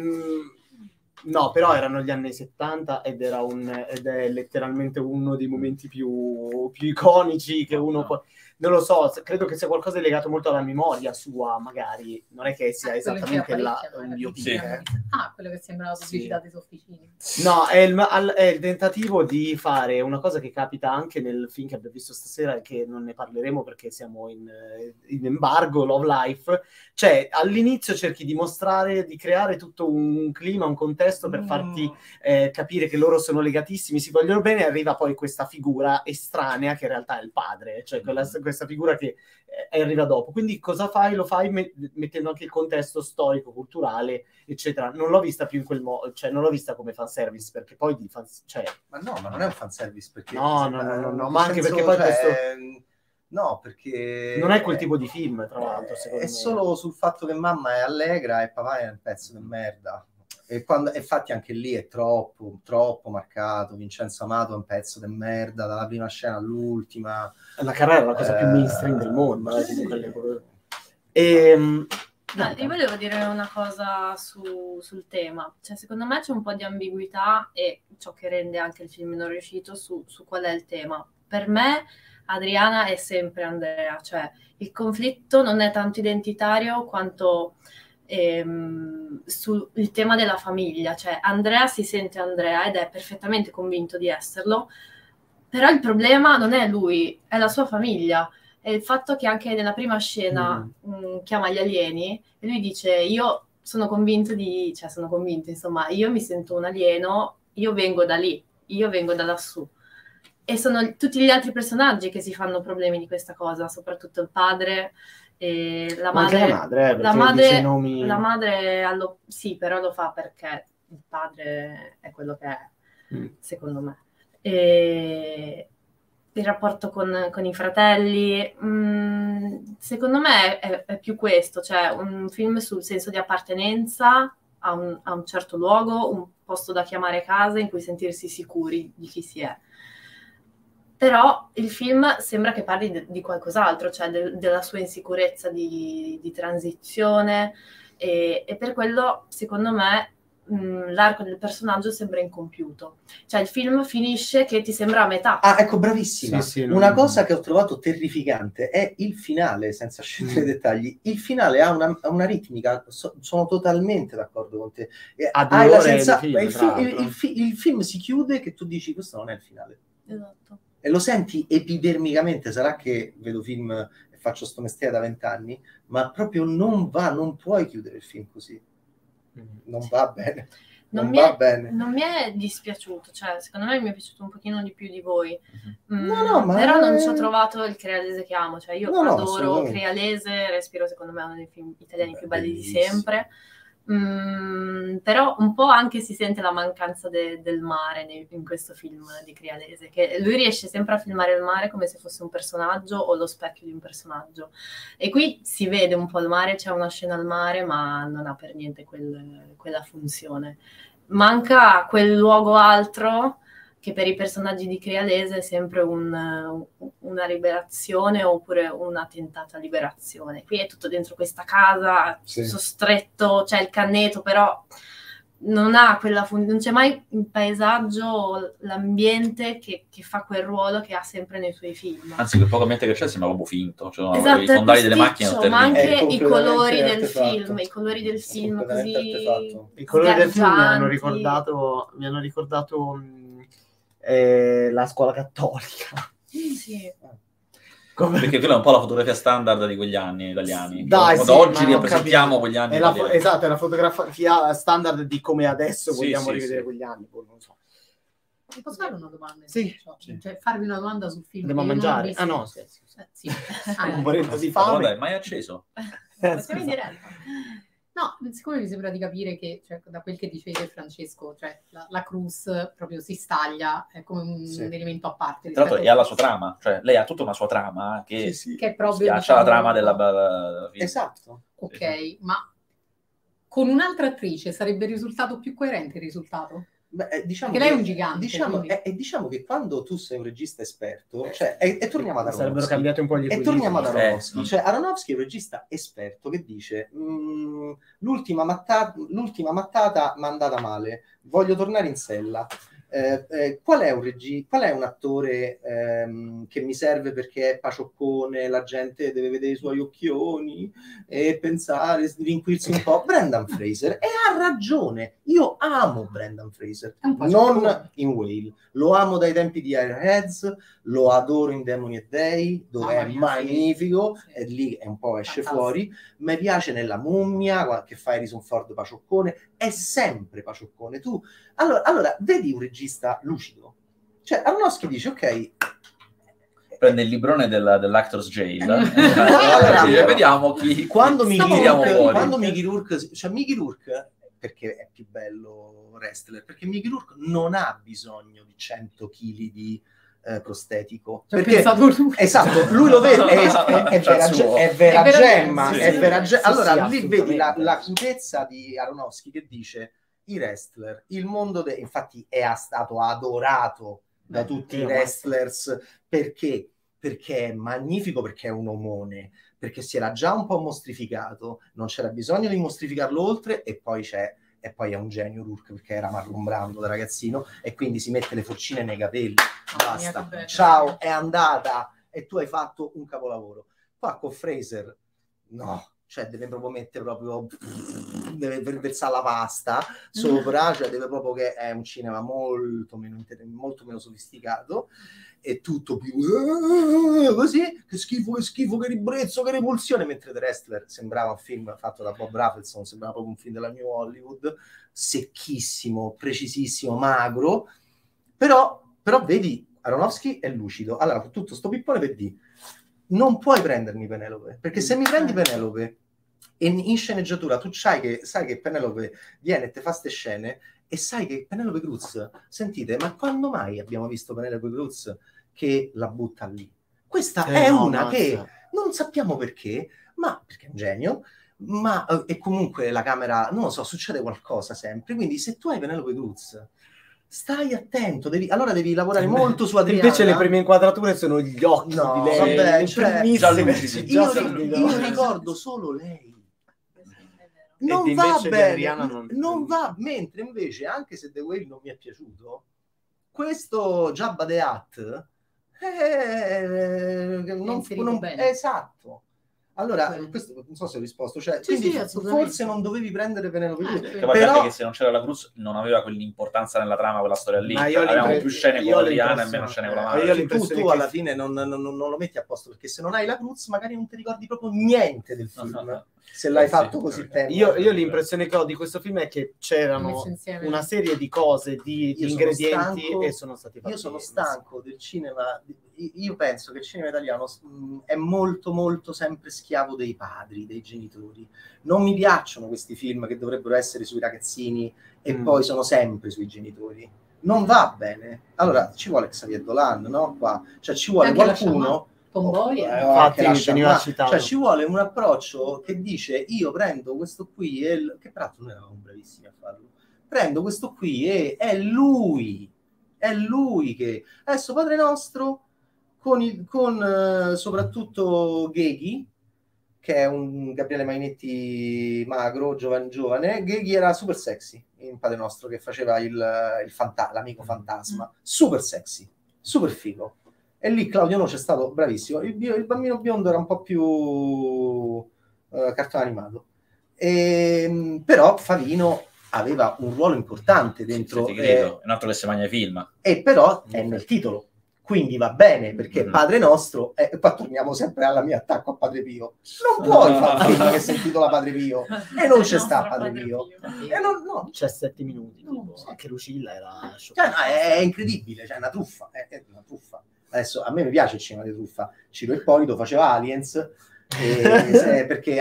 No, però erano gli anni 70 ed è letteralmente uno dei momenti più iconici che uno può... Non lo so, credo che sia qualcosa legato molto alla memoria sua, magari. Non è che sia Quello esattamente che un apparecchia, biopic. Sì. quello che sembra la pubblicità dei sofficini. No, è il tentativo di fare una cosa che capita anche nel film che abbiamo visto stasera e che non ne parleremo perché siamo in embargo, Love Life. Cioè, all'inizio cerchi di mostrare, di creare tutto un clima, un contesto per farti capire che loro sono legatissimi, si vogliono bene, e arriva poi questa figura estranea che in realtà è il padre, cioè questa figura che arriva dopo. Quindi cosa fai? Lo fai mettendo anche il contesto storico, culturale, eccetera. Non l'ho vista più in quel modo, cioè non l'ho vista come fanservice, perché poi Ma no, ma non è un fanservice, perché... No, ma anche perché poi questo... No, perché... Non è quel tipo di film, tra l'altro, secondo è me. solo sul fatto che mamma è allegra e papà è un pezzo di merda. E infatti anche lì è troppo marcato. Vincenzo Amato è un pezzo di merda dalla prima scena all'ultima. La carriera è la cosa più mainstream del mondo. Io volevo dire una cosa sul tema. Cioè, secondo me c'è un po' di ambiguità e ciò che rende anche il film non riuscito su qual è il tema. Per me Adriana è sempre Andrea, cioè il conflitto non è tanto identitario quanto sul tema della famiglia, cioè Andrea si sente Andrea ed è perfettamente convinto di esserlo, però il problema non è lui, è la sua famiglia. E il fatto che anche nella prima scena chiama gli alieni e lui dice io sono convinto, insomma, io mi sento un alieno, io vengo da lì, io vengo da lassù. E sono tutti gli altri personaggi che si fanno problemi di questa cosa, soprattutto il padre e la madre. La madre, la madre sì, però lo fa perché il padre è quello che è, secondo me. E il rapporto con i fratelli, secondo me è più questo, cioè un film sul senso di appartenenza a un certo luogo, un posto da chiamare casa in cui sentirsi sicuri di chi si è. Però il film sembra che parli di qualcos'altro, cioè della sua insicurezza di transizione e per quello, secondo me, l'arco del personaggio sembra incompiuto. Cioè il film finisce che ti sembra a metà. Ah, ecco, bravissima. Sì, Una cosa che ho trovato terrificante è il finale, senza scendere nei dettagli. Il finale ha una ritmica, sono totalmente d'accordo con te. Hai la il film si chiude che tu dici questo non è il finale. Esatto. E lo senti epidermicamente, sarà che vedo film e faccio sto mestiere da 20 anni, ma proprio non puoi chiudere il film così. Non va bene. Non mi è dispiaciuto, cioè secondo me mi è piaciuto un pochino di più di voi. Però non ci ho trovato il crealese che amo, cioè io adoro Crealese, Respiro secondo me è uno dei film italiani più belli di sempre. Però un po' anche si sente la mancanza del mare in questo film di Crealese, che lui riesce sempre a filmare il mare come se fosse un personaggio o lo specchio di un personaggio, e qui si vede un po' il mare, c'è una scena al mare ma non ha per niente quella funzione, manca quel luogo altro che per i personaggi di Crealese è sempre una liberazione oppure una tentata liberazione. Qui è tutto dentro questa casa, stretto, c'è il canneto, però non ha quella non c'è mai il paesaggio, l'ambiente che fa quel ruolo che ha sempre nei suoi film. Anzi, quel poco ambiente che c'è sembra proprio finto, cioè, esatto, i fondali delle macchine, ma anche i colori del film, così i colori del film mi hanno ricordato la scuola cattolica. Sì. Perché quella è un po' la fotografia standard di quegli anni italiani. Dai, sì, oggi ripresentiamo quegli anni. Esatto, è la fotografia standard di come adesso vogliamo rivedere quegli anni. Non so. Ti posso fare una domanda? Sì. Cioè, farvi una domanda sul film. Andiamo a mangiare? Ah no, sì. Un momento di fame. Vabbè, mai acceso? Possiamo in diretta. No, siccome mi sembra di capire che, cioè, da quel che dicete Francesco, cioè la Cruz proprio si staglia, è come un elemento a parte. Tra l'altro, e ha la sua trama, cioè lei ha tutta una sua trama che è proprio schiaccia la trama della film. Esatto. Ok, ma con un'altra attrice sarebbe risultato più coerente il risultato? Beh, diciamo che lei è un gigante. Diciamo che quando tu sei un regista esperto, cioè, e torniamo ad Aronofsky. Sarebbero cambiati un po' gli equilibri. E torniamo ad Aronofsky. Cioè, Aronofsky è un regista esperto che dice l'ultima mattata mi è andata male, voglio tornare in sella. Qual è un attore che mi serve perché è pacioccone, la gente deve vedere i suoi occhioni e pensare, rinquirsi un po'? Brendan Fraser, e ha ragione, io amo Brendan Fraser, non in Whale, lo amo dai tempi di Airheads, lo adoro in Demoni e Dei, dove è magnifico, e lì è un po' esce fuori, mi piace nella Mummia, che fa Harrison Ford pacioccone, è sempre pacioccone. Tu allora vedi un regista lucido, cioè Aronofsky dice ok, prende il librone dell'Actors Jail, vediamo quando Mickey Rourke, perché è più bello wrestler, perché Mickey Rourke non ha bisogno di 100 kg di prostetico, perché esatto, lui lo vede, è vera gemma. Allora lì vedi la crudezza di Aronofsky che dice i wrestler, il mondo infatti è stato adorato da tutti i wrestlers perché è magnifico, perché è un omone, perché si era già un po' mostrificato, non c'era bisogno di mostrificarlo oltre, e poi è un genio Rourke perché era Marlon Brando da ragazzino e quindi si mette le forcine nei capelli, basta, ciao, è andata, e tu hai fatto un capolavoro. Qua con Fraser no, cioè deve proprio mettere deve versare la pasta sopra, cioè deve proprio, che è un cinema molto meno sofisticato, e tutto più così, che schifo, che ribrezzo, che repulsione, mentre The Wrestler sembrava un film fatto da Bob Rafelson, sembrava proprio un film della New Hollywood, secchissimo, precisissimo, magro, però vedi, Aronofsky è lucido. Allora, con tutto sto pippone per dire, non puoi prendermi Penelope, perché se mi prendi Penelope e in sceneggiatura tu sai che Penelope viene e te fa ste scene, e sai che Penelope Cruz, sentite, ma quando mai abbiamo visto Penelope Cruz che la butta lì? Questa è una che non sappiamo perché, ma perché è un genio, ma e comunque la camera, non lo so, succede qualcosa sempre, quindi se tu hai Penelope Cruz, stai attento, devi lavorare molto su Adriana. Invece le prime inquadrature sono gli occhi di lei. Vabbè, io ricordo solo lei. non ed va invece bene, Rihanna non va, mentre invece, anche se The Whale non mi è piaciuto, questo Jabba the Hutt esatto. Allora, questo non so se ho risposto, cioè, Sì, quindi sì, forse non dovevi prendere Penelope Cruz. Che poi Però- anche che se non c'era la Cruz non aveva quell'importanza nella trama quella storia lì. Ma io Avevamo l'impre- più scene io con ho Rihanna e l'impressione- meno scene con la io ho Marvel. l'impressione tu che- alla fine non lo metti a posto, perché se non hai la Cruz magari non ti ricordi proprio niente del film, se l'hai Sì, fatto sì, così sì. tempo. Io l'impressione che ho di questo film è che c'erano Messo insieme. una serie di cose, di Io sono ingredienti stanco- e sono stati fatti. Io sono stanco del cinema. Io penso che il cinema italiano è molto molto sempre schiavo dei padri, dei genitori. Non mi piacciono questi film che dovrebbero essere sui ragazzini e poi sono sempre sui genitori. Non va bene. Allora ci vuole Xavier Dolan, no? Qua. Cioè ci vuole Anche la qualcuno. Tomboy, Infatti, anche la veniva Shaman. citato. Cioè ci vuole un approccio che dice io prendo questo qui che peraltro noi eravamo bravissimi a farlo. Prendo questo qui e è lui che adesso Padre Nostro con soprattutto Gheghi, che è un Gabriele Mainetti magro, giovane. Gheghi era super sexy in Padre Nostro, che faceva l'amico fantasma, super sexy, super figo. E lì Claudio Noce è stato bravissimo. Il bambino biondo era un po' più cartone animato, però Favino aveva un ruolo importante dentro. Sì, credo. È un altro che si mangia i film. E però è nel titolo, quindi va bene, perché Padre Nostro, e qua torniamo sempre alla mia attacco a Padre Pio. Non puoi fare un film che si intitola Padre Pio e non c'è sta Padre Pio. E no. C'è 7 minuti. No, tipo. sì. Anche Lucilla era Cioè, scioccante. no, è incredibile, cioè è una truffa, è una truffa. Adesso a me mi piace il cinema di truffa. Ciro Ippolito faceva Aliens perché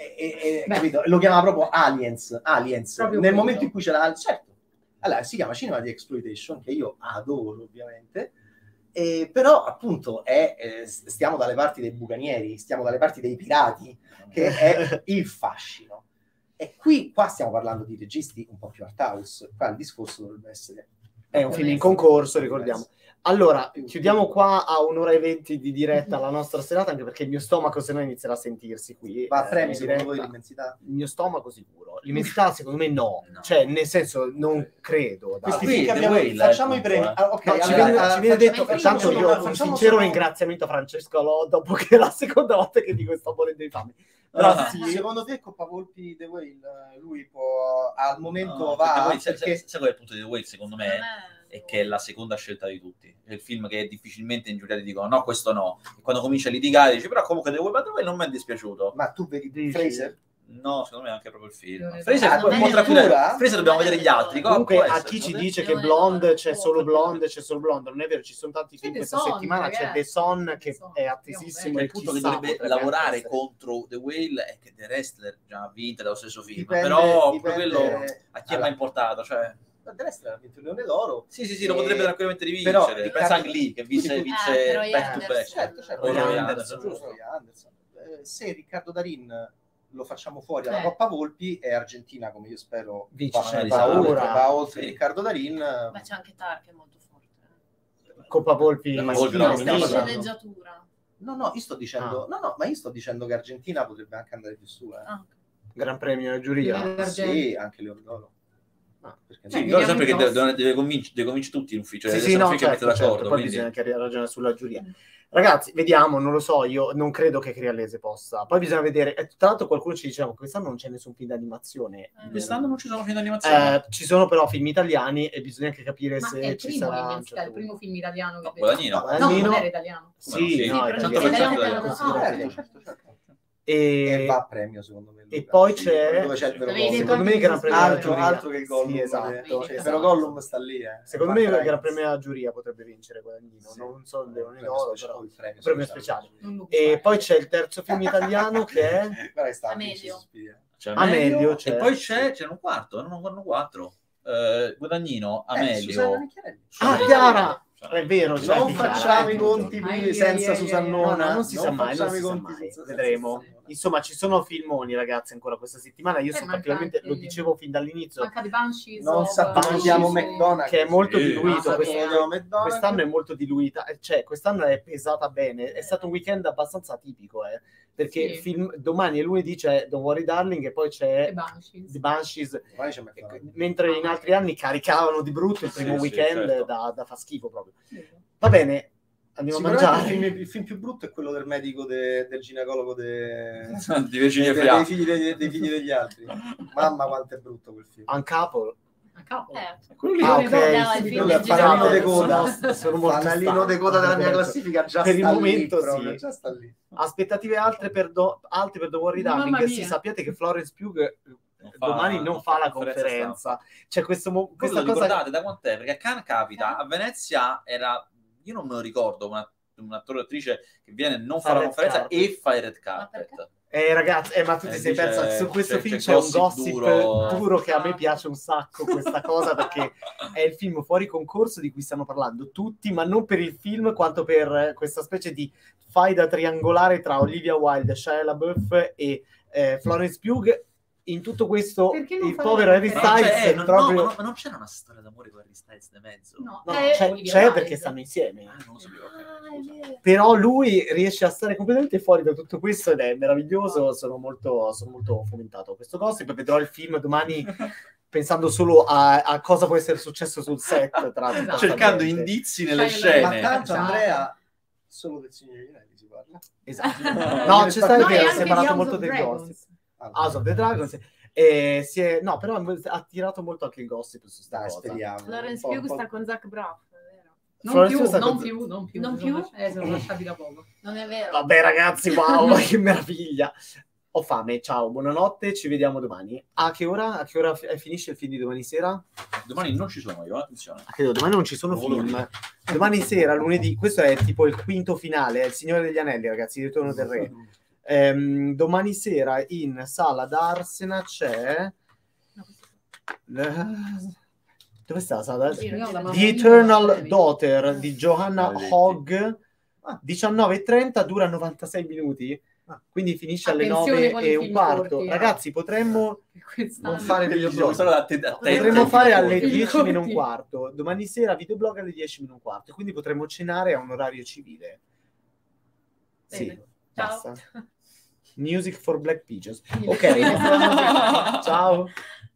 capito? Lo chiamava proprio Aliens. Proprio Nel quello. momento in cui c'era, certo, allora si chiama cinema di exploitation, che io adoro ovviamente, però appunto stiamo dalle parti dei bucanieri, stiamo dalle parti dei pirati, che è il fascino. E qua stiamo parlando di registi un po' più art house. Qua il discorso dovrebbe essere È un film in concorso, ricordiamo. Allora, chiudiamo qua a 1 ora e 20 di diretta la nostra serata, anche perché il mio stomaco se no inizierà a sentirsi qui. va a premi in secondo voi diretta. l'immensità? Il mio stomaco sicuro. L'immensità secondo me no. Cioè, nel senso, non credo. dai. Questi qui, film che The abbiamo, Whale, facciamo i premi. appunto, Ok, No, ci allora, viene detto, facciamo intanto solo- io un facciamo sincero solo- ringraziamento a Francesco Alò, dopo che è la seconda volta che dico sto morendo di fame. Però sì, Secondo te Coppa Volpi The Whale lui può al momento No, va sai perché qual è il punto di The Whale secondo me? È che è la seconda scelta di tutti. È il film che difficilmente in giuria dicono no, questo no. E quando comincia a litigare dici però comunque The Whale non mi è dispiaciuto. ma tu vedi Dici- Fraser? No, secondo me è anche proprio il film. Ah, Fraser, non è Fraser dobbiamo vedere gli altri. comunque Può a essere, chi ci può dice essere. che Blonde c'è solo Blonde, non è vero, ci sono tanti film The questa Son, settimana, c'è ragazzi. The Son che The Son. è attesissimo Ma e il punto che chissà, dovrebbe potrebbe lavorare essere. contro The Whale è che The Wrestler già ha vinto dallo stesso film. Dipende- però dipende- quello a chi è allora, mai importato? Cioè, The Wrestler ha vinto il Leone d'Oro. sì, lo potrebbe tranquillamente però rivincere. Riccardo- Pensa anche lì che vince però back to back. Anderson. Certo. O Roy Roy Anderson, Anderson, giusto? Roy Anderson. Se Riccardo Darin lo facciamo fuori alla Eh. Coppa Volpi e Argentina, come io spero, Vince, magari oltre sì. Riccardo Darin. Ma c'è anche Tar che è molto forte. Coppa Volpi La maschile, Volpi no, femminile. stiamo La sceneggiatura. No, io sto dicendo, ma io sto dicendo che Argentina potrebbe anche andare più su. Ah, ok. Gran premio alla giuria. Sì, anche Leone d'Oro. Perché Sì, no? ricordo sempre che Vediamo i deve convincere tutti in ufficio. Sì, deve sì, essere no, un film che certo, mette d'accordo. certo, poi quindi- bisogna anche ragionare sulla giuria. Ragazzi, vediamo, non lo so, io non credo che Crialese possa. Poi bisogna vedere, tra l'altro qualcuno ci diceva che quest'anno non c'è nessun film d'animazione. Quest'anno non ci sono film d'animazione. Ci sono però film italiani e bisogna anche capire Ma se è il ci primo, sarà... a un Immensità, certo il primo punto. film italiano che No, vedo. Guadagnino. No, Guadagnino. non era italiano. Sì, Sì, no, però italiano. italiano È no. considerato. Certo. E E, va a premio secondo me. e Luca. poi c'è... Dove c'è il vero Avevi detto Secondo me anche il Gran tu, Premio della altro, giuria. altro che il Gollum. Sì, esatto. Cioè, esatto. però Gollum sta lì. Secondo me il Guarda, Gran Premio della giuria potrebbe vincere Guadagnino. Sì. Non so il Leone Premio d'Oro, speciale, però... il premio Premio speciale. Non lo E so. poi c'è il terzo film italiano che è... Guarda che sta Amelio. C'è Amelio, e c'è. poi c'è un quarto, erano 4. Guadagnino, Amelio. Susanna Nicchiarelli. Ah, Chiara! È vero, c'è Non anche Chiara. facciamo i conti Ai, senza ai, ai, Susannona. no, non si sa mai, facciamo non i si sa conti mai. senza Vedremo. Susannona. Insomma, ci sono filmoni, ragazzi, ancora questa settimana. Io particolarmente, lo dicevo fin dall'inizio, manca di Banshees, non sappiamo McDonald's, che è molto diluito. McDonald's. Quest'anno è molto diluita, cioè quest'anno è pesata bene. È stato un weekend abbastanza atipico, perché Sì. domani e lunedì c'è Don't Worry Darling e poi c'è The Banshees, mentre in altri anni caricavano di brutto il primo weekend, certo. da fa schifo proprio. Va bene, andiamo a mangiare. Il film più brutto è quello del medico del ginecologo di Virginia dei Fiat. figli degli altri. Mamma quanto è brutto quel film. Uncouple. Quello lì. Ah, Io ricordavo ok, il sì, film quello è del fanalino de ginecologo. coda. Sono molto Fanalino stanco. de coda della mia classifica già Per il sta lì, momento proprio, sì. già sta lì. Aspettative alte per The Worry Mamma Darling. mia. Sì, sappiate che Florence Pugh fa- domani non non fa fa la conferenza conferenza. C'è questa Quello cosa. ricordate da quant'è? Perché a Cannes capita, a Venezia era, io non me lo ricordo, un attore o attrice che viene, non fa la Red conferenza carpet. e fa il red carpet. Ragazzi, ma tu ti sei dice- persa su questo c'è- film. c'è C'è un gossip gossip duro. duro che a me piace un sacco questa cosa, perché è il film fuori concorso di cui stanno parlando tutti, ma non per il film quanto per questa specie di faida triangolare tra Olivia Wilde, Shia LaBeouf e Florence Pugh. In tutto questo Perché non il fare povero la Harry conferenza? Styles No, proprio... ma non c'era una storia d'amore con Harry Styles di mezzo? No, No, Olivia c'è Wilde. perché stanno insieme. Non lo sapevo. Ah, è vero. Però lui riesce a stare completamente fuori da tutto questo ed è meraviglioso. Sono molto fomentato a questo gossip. Vedrò il film domani pensando solo a cosa può essere successo sul set, tra tutta sta Cercando gente. indizi nelle Cioè, Ma scene. tanto Andrea, solo del Signore degli Anelli si parla. Esatto. No, c'è stato No, che e si anche è di parlato House molto of del Dragons. gossip. House of the Dragons. No, però ha tirato molto anche il gossip su sta Dai, cosa. speriamo. Florence Un po', Pugh un po'. sta con Zach Braff, è vero? Non Florence più, sta non con- più, non più. Non più? Sono lasciati da poco. Non è vero. Vabbè ragazzi, wow, che meraviglia. Ho fame, ciao, buonanotte, ci vediamo domani. A che ora finisce il film di domani sera? Domani non ci sono io, attenzione. Credo, domani non ci sono Non volevo film. Domani sera, lunedì, questo è tipo il quinto finale, è Il Signore degli Anelli, ragazzi, il Ritorno del Re. Domani sera in sala d'Arsena c'è... Dove sta la sala? The Eternal Daughter di Johanna Hogg, 19:30, dura 96 minuti, quindi finisce alle Attenzione con i 9:15. film corti, Ragazzi, potremmo Quest'anno. fare degli Devo solo attenti. Potremmo fare alle Film 10 meno un corti. quarto. Domani sera videoblog alle 10 meno un quarto. Quindi potremmo cenare a un orario civile. Sì, Bene. Ciao. basta. Music for Black Pigeons. Quindi Ok, le sirene saranno belle. ciao.